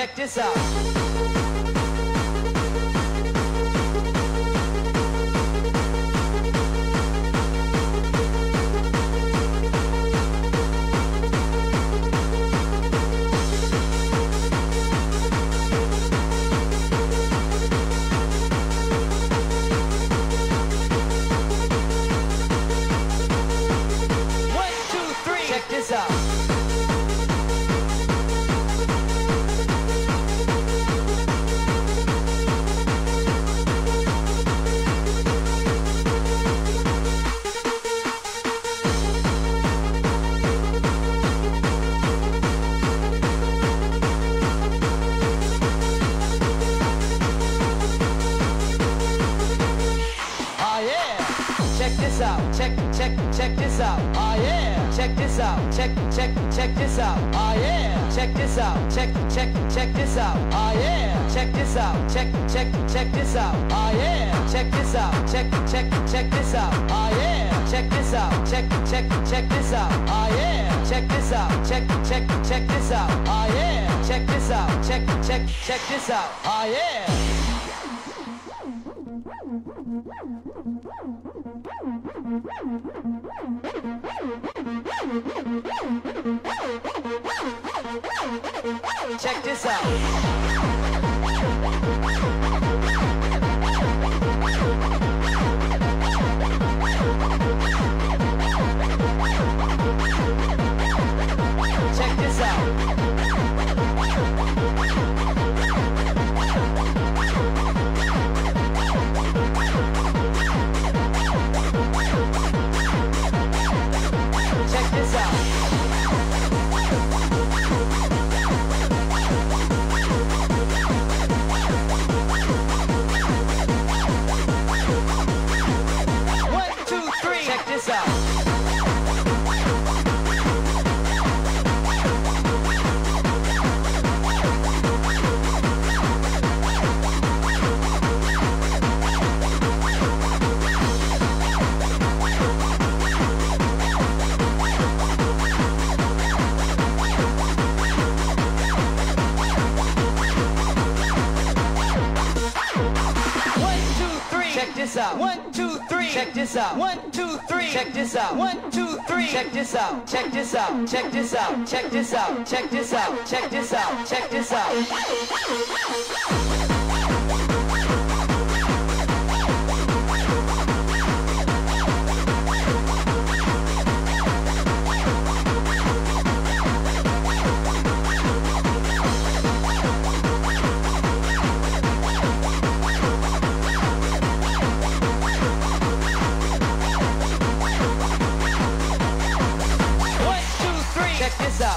O: check this out. Check this out. Oh yeah. Check this out. Check this out. Oh yeah. Check this out. Check this out. Oh yeah. Check this out. Check this out. Oh yeah. Check this out. Check this out. Oh yeah. Check this out. Check this out. Oh yeah. Check this out. Check this out. Oh yeah. Check this out. Check this out. Oh yeah. Check this out. Check this out. Oh yeah. Check this out. Check this out. Check this out. Check this out. Check this out. 1, 2, 3. Check this out. 1, 2, 3. Check this out. 1, 2, 3. Check this out. Check this out. Check this out. Check this out. Check this out. Check this out. Check this out. Check this out.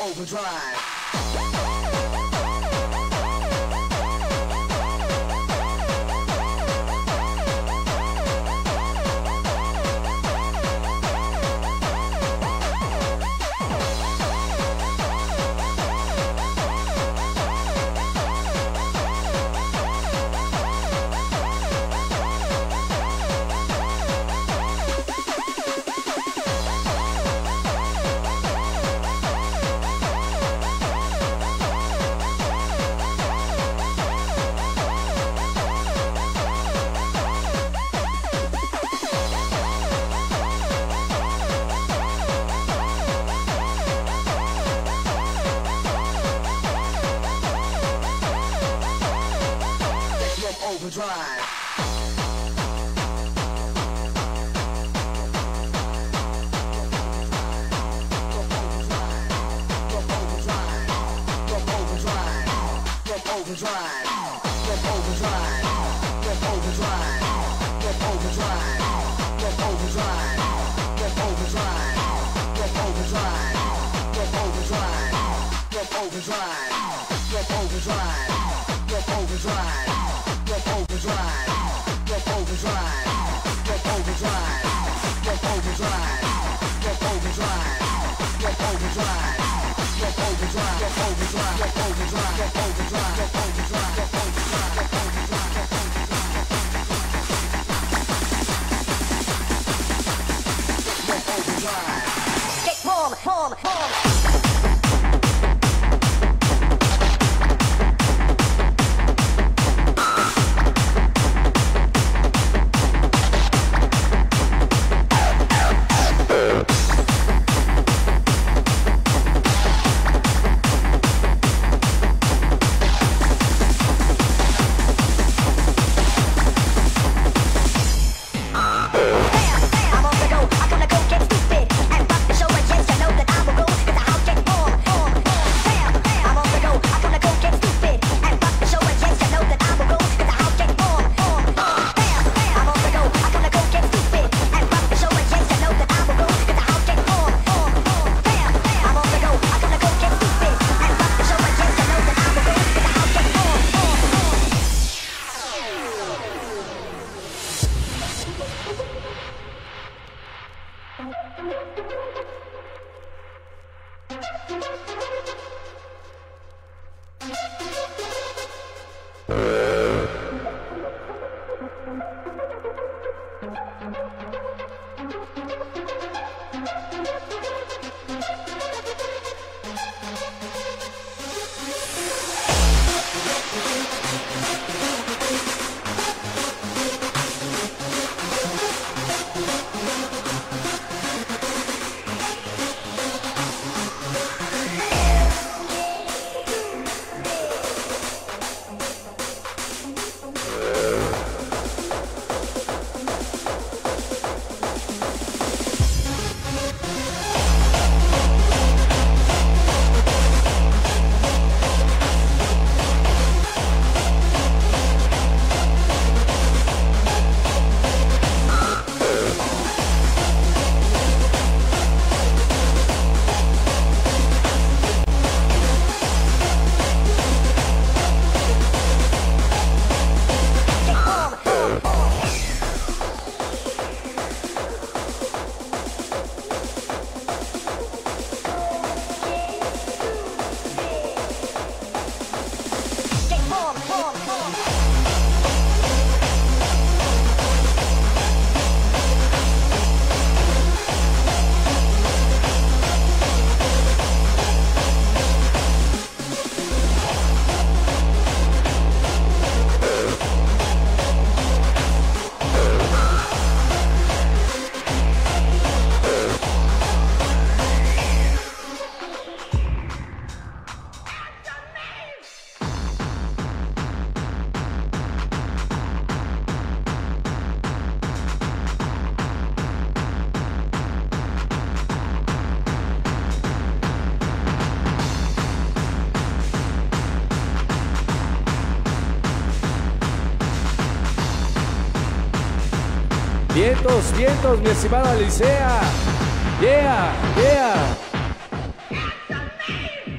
B: Vientos, vientos, mi estimada Licea. Yeah, yeah.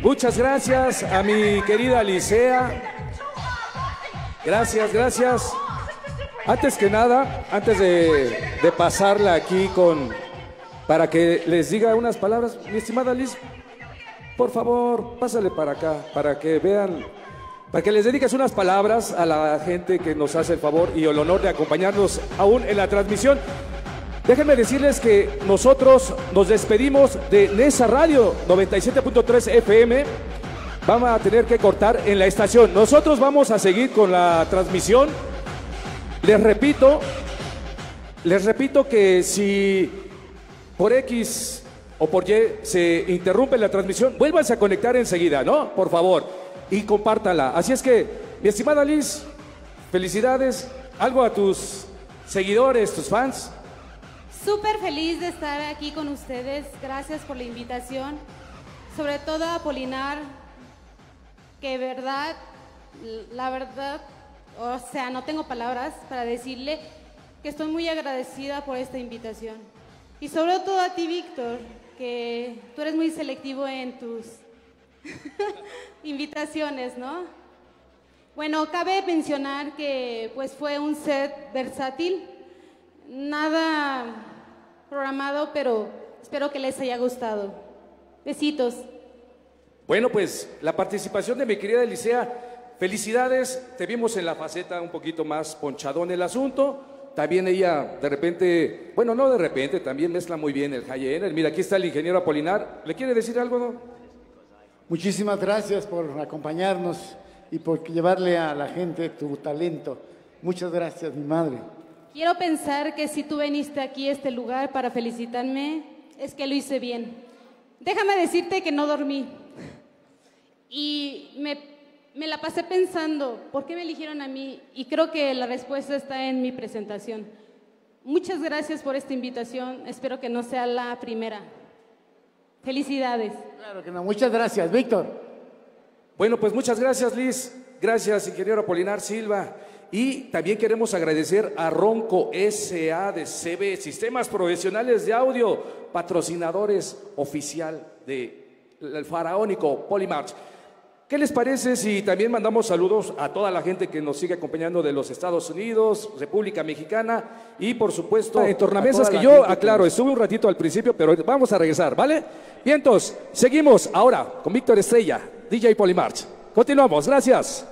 B: Muchas gracias a mi querida Licea. Gracias, gracias. Antes que nada, antes de pasarla aquí para que les diga unas palabras, mi estimada Liz, por favor, pásale para acá, para que vean, para que les dediques unas palabras a la gente que nos hace el favor y el honor de acompañarnos aún en la transmisión. Déjenme decirles que nosotros nos despedimos de Nesa Radio 97.3 FM. Vamos a tener que cortar en la estación. Nosotros vamos a seguir con la transmisión. Les repito que si por X o por Y se interrumpe la transmisión, vuélvanse a conectar enseguida, ¿no? Por favor, y compártala. Así es que, mi estimada Liz, felicidades. Algo a tus seguidores, tus fans.
P: Súper feliz de estar aquí con ustedes. Gracias por la invitación. Sobre todo a Apolinar, que la verdad, o sea, no tengo palabras para decirle que estoy muy agradecida por esta invitación. Y sobre todo a ti, Víctor, que tú eres muy selectivo en tus invitaciones, ¿no? Bueno, cabe mencionar que pues fue un set versátil, nada programado, pero espero que les haya gustado. Besitos.
B: Bueno, pues la participación de mi querida Elisea, felicidades, te vimos en la faceta un poquito más ponchadón el asunto, también ella de repente, bueno, no de repente, también mezcla muy bien el high end. Mira, aquí está el ingeniero Apolinar, ¿le quiere decir algo, no?
D: Muchísimas gracias por acompañarnos y por llevarle a la gente tu talento. Muchas gracias, mi madre.
P: Quiero pensar que si tú viniste aquí a este lugar para felicitarme, es que lo hice bien. Déjame decirte que no dormí. Y me la pasé pensando, ¿por qué me eligieron a mí? Y creo que la respuesta está en mi presentación. Muchas gracias por esta invitación. Espero que no sea la primera. Felicidades.
D: Claro que no. Muchas gracias, Víctor.
B: Bueno, pues muchas gracias, Liz. Gracias, ingeniero Apolinar Silva. Y también queremos agradecer a Ronco S.A. de CB Sistemas Profesionales de Audio, patrocinadores oficial del faraónico Polymarch. ¿Qué les parece si también mandamos saludos a toda la gente que nos sigue acompañando de los Estados Unidos, República Mexicana y por supuesto en tornamesas que yo aclaro, estuve un ratito al principio, pero vamos a regresar, ¿vale? Bien, entonces, seguimos ahora con Víctor Estrella, DJ Polymarch. Continuamos, gracias.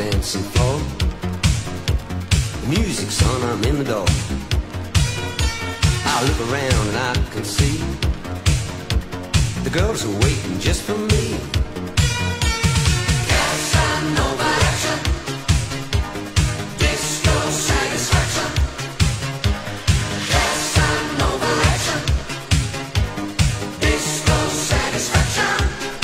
Q: dancing floor. The music's on, I'm in the door. I look around and I can see the girls are waiting just for me. Casanova action, disco satisfaction. Casanova action, disco satisfaction.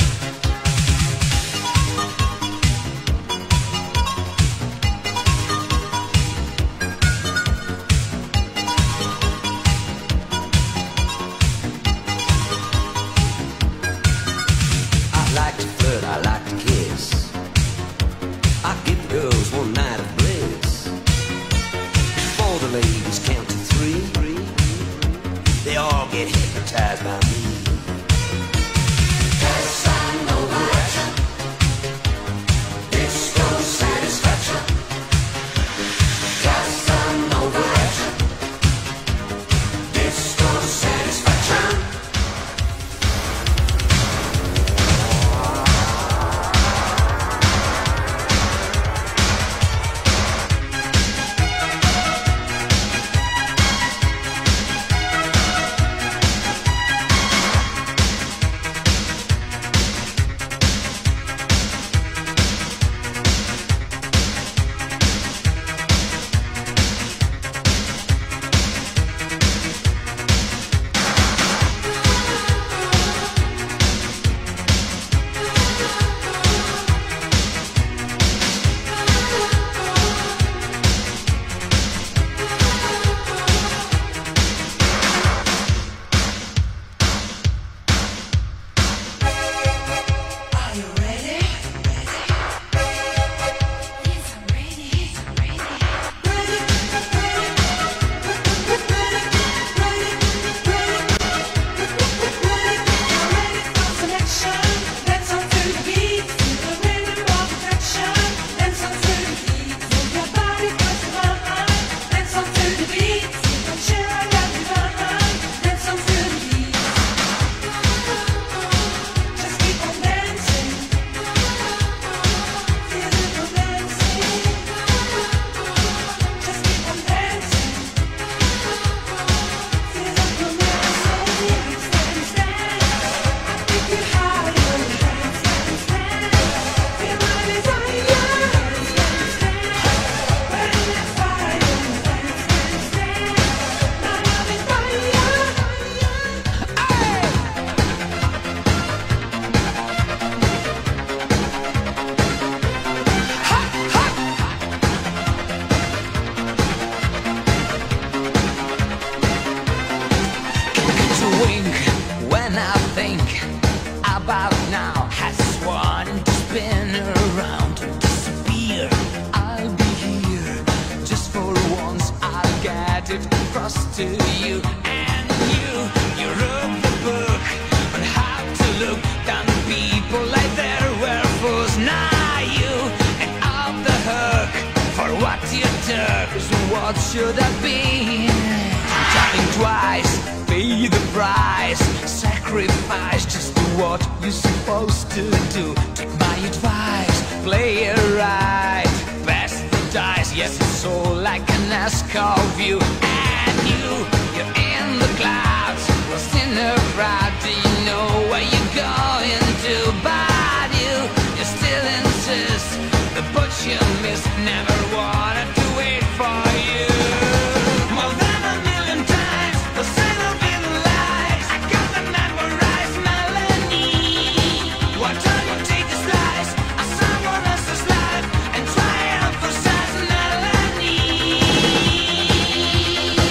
Q: I like to flirt, I like to kiss. I give the girls one night of bliss. Before the ladies count to three, they all get hypnotized by me. Casanova action, disco satisfaction. Casanova action, disco satisfaction.
C: To you and you wrote the book on how to look down on people like there were fools. Now you and off the hook for what you took. So what should I be? Jumping twice, pay the price, sacrifice, just do what you're supposed to do. Take my advice, play it right, pass the dice. Yes, it's all like a NASCAR view. You're in the clouds, lost in a crowd. Do you know where you're going to? But you still insist. The boat you missed never wanted to wait for you. More than a million times, the sun will be the lights. I got the memorized melody. Why don't you take a slice of someone else's life and try and emphasize melody?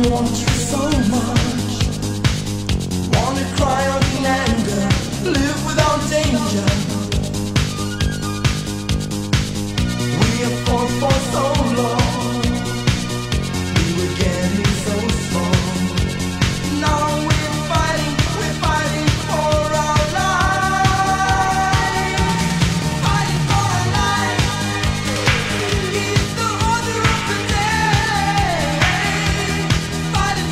R: want you so much. Wanna cry out in anger, live without danger. We have fought for so long, we were getting so strong. Now we're fighting for our lives. Fighting for our lives. He's the order of the day. Fighting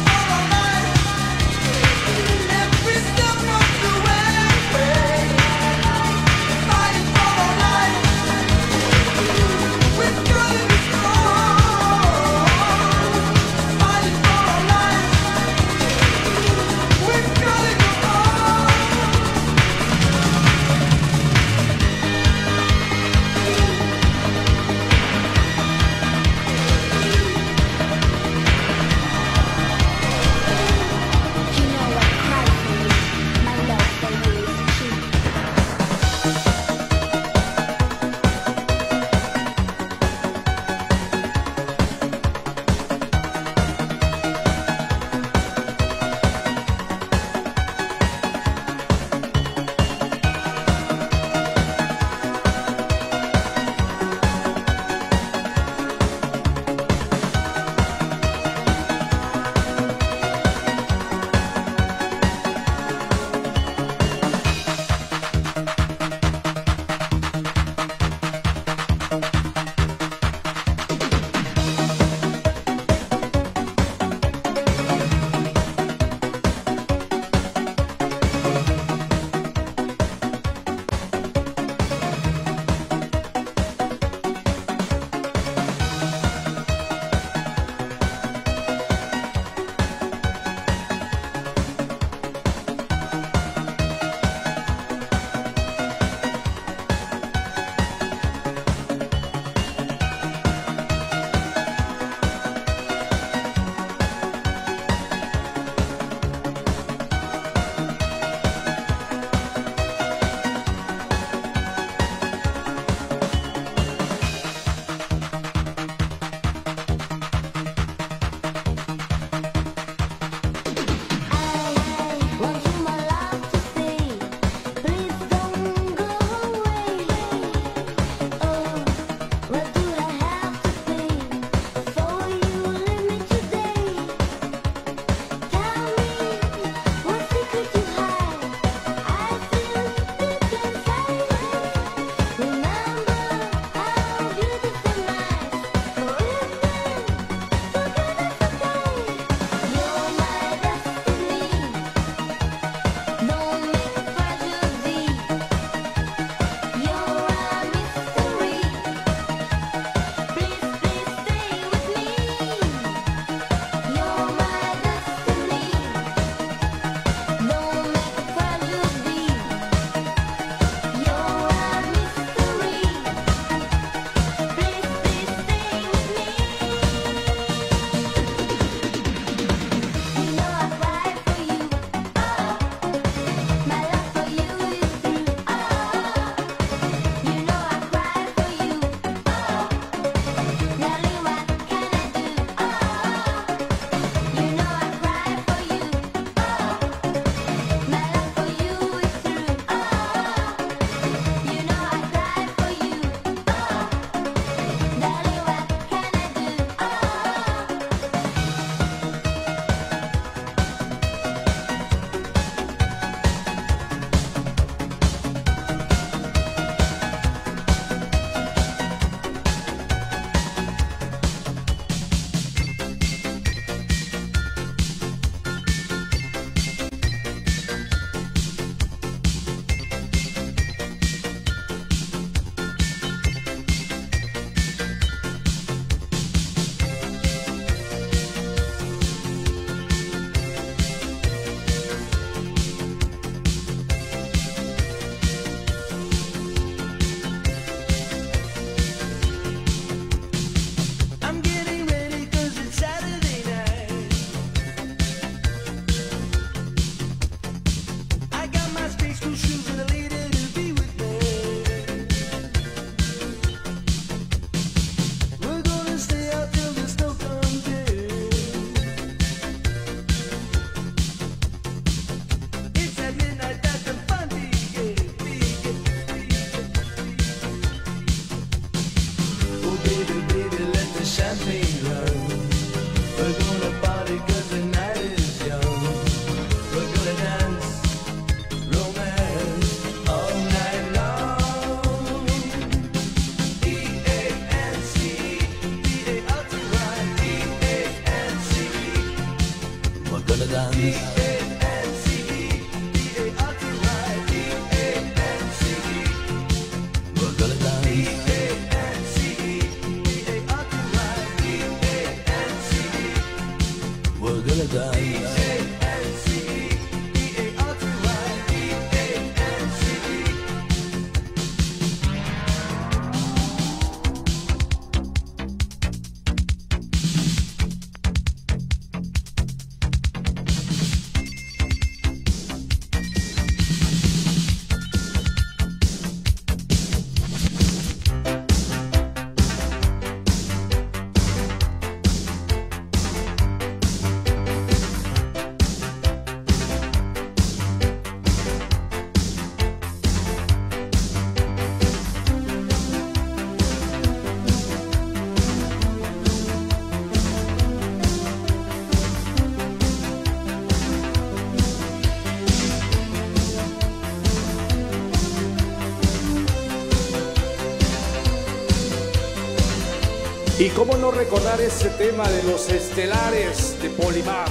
B: Y cómo no recordar ese tema de los estelares de Polymarch.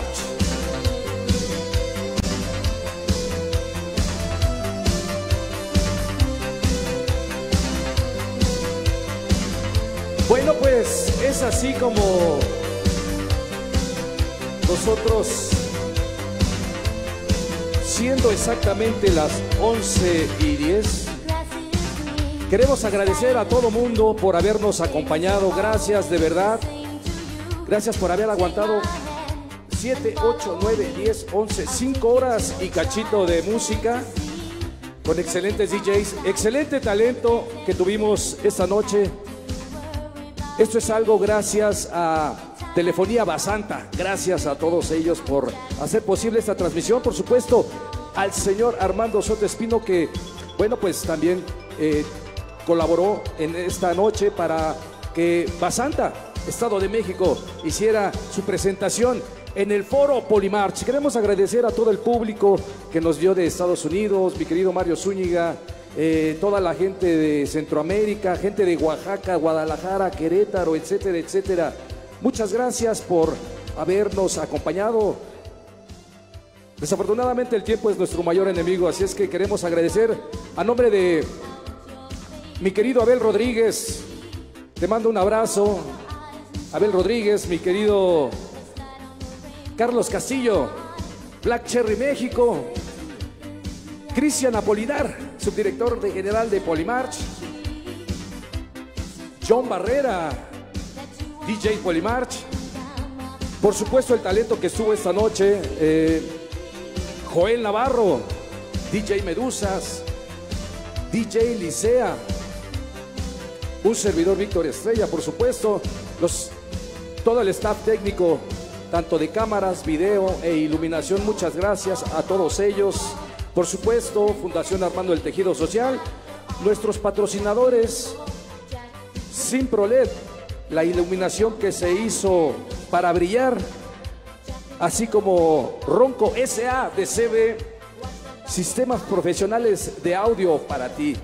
B: Bueno, pues es así como nosotros, siendo exactamente las 11:10, queremos agradecer a todo mundo por habernos acompañado. Gracias, de verdad. Gracias por haber aguantado 7, 8, 9, 10, 11, 5 horas y cachito de música con excelentes DJs, excelente talento que tuvimos esta noche. Esto es algo gracias a Telefonía Basanta. Gracias a todos ellos por hacer posible esta transmisión. Por supuesto, al señor Armando Soto Espino, que, bueno, pues también colaboró en esta noche para que Basanta, Estado de México, hiciera su presentación en el foro Polymarch. Queremos agradecer a todo el público que nos vio de Estados Unidos, mi querido Mario Zúñiga, toda la gente de Centroamérica, gente de Oaxaca, Guadalajara, Querétaro, etcétera, etcétera. Muchas gracias por habernos acompañado. Desafortunadamente el tiempo es nuestro mayor enemigo, así es que queremos agradecer a nombre de mi querido Abel Rodríguez. Te mando un abrazo, Abel Rodríguez, mi querido Carlos Castillo, Black Cherry México, Cristian Apolinar, subdirector general de Polymarch, John Barrera, DJ Polymarch, por supuesto el talento que estuvo esta noche, Joel Navarro, DJ Medusas, DJ Licea, un servidor Víctor Estrella, por supuesto, todo el staff técnico, tanto de cámaras, video e iluminación. Muchas gracias a todos ellos. Por supuesto, Fundación Armando el Tejido Social, nuestros patrocinadores, Simprolet, la iluminación que se hizo para brillar, así como Ronco S.A. de CB, sistemas profesionales de audio para ti.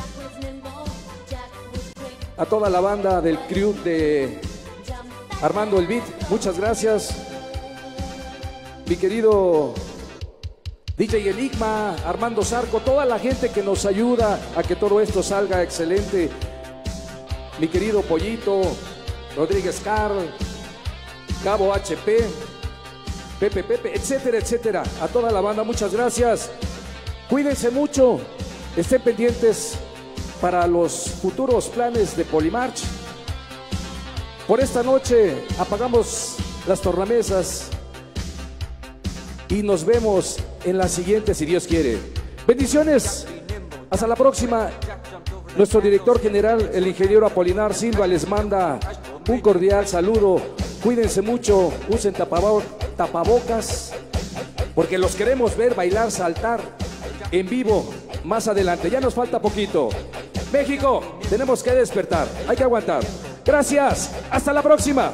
B: A toda la banda del crew de Armando el Beat, muchas gracias. Mi querido DJ Enigma, Armando Zarco, toda la gente que nos ayuda a que todo esto salga excelente. Mi querido Pollito, Rodríguez Carl, Cabo HP, Pepe, etcétera, etcétera. A toda la banda, muchas gracias. Cuídense mucho, estén pendientes para los futuros planes de Polymarch. Por esta noche apagamos las tornamesas y nos vemos en la siguiente, si Dios quiere. Bendiciones, hasta la próxima. Nuestro director general, el ingeniero Apolinar Silva, les manda un cordial saludo. Cuídense mucho, usen tapabocas, porque los queremos ver bailar, saltar en vivo más adelante. Ya nos falta poquito. México, tenemos que despertar, hay que aguantar. Gracias, hasta la próxima.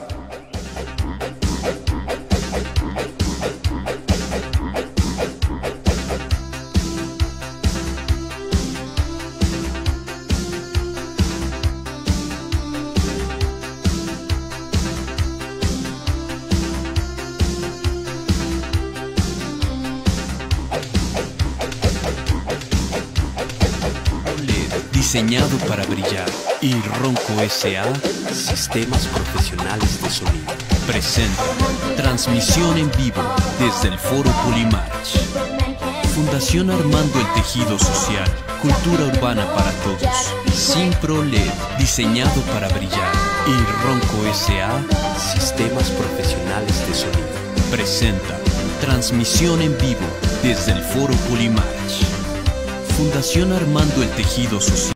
A: Diseñado para brillar. Y Ronco S.A. Sistemas Profesionales de Sonido. Presenta transmisión en vivo desde el foro Polymarch. Fundación Armando el Tejido Social. Cultura urbana para todos. Simpro LED. Diseñado para brillar. Y Ronco S.A. Sistemas Profesionales de Sonido. Presenta transmisión en vivo desde el foro Polymarch. Fundación Armando el Tejido Social.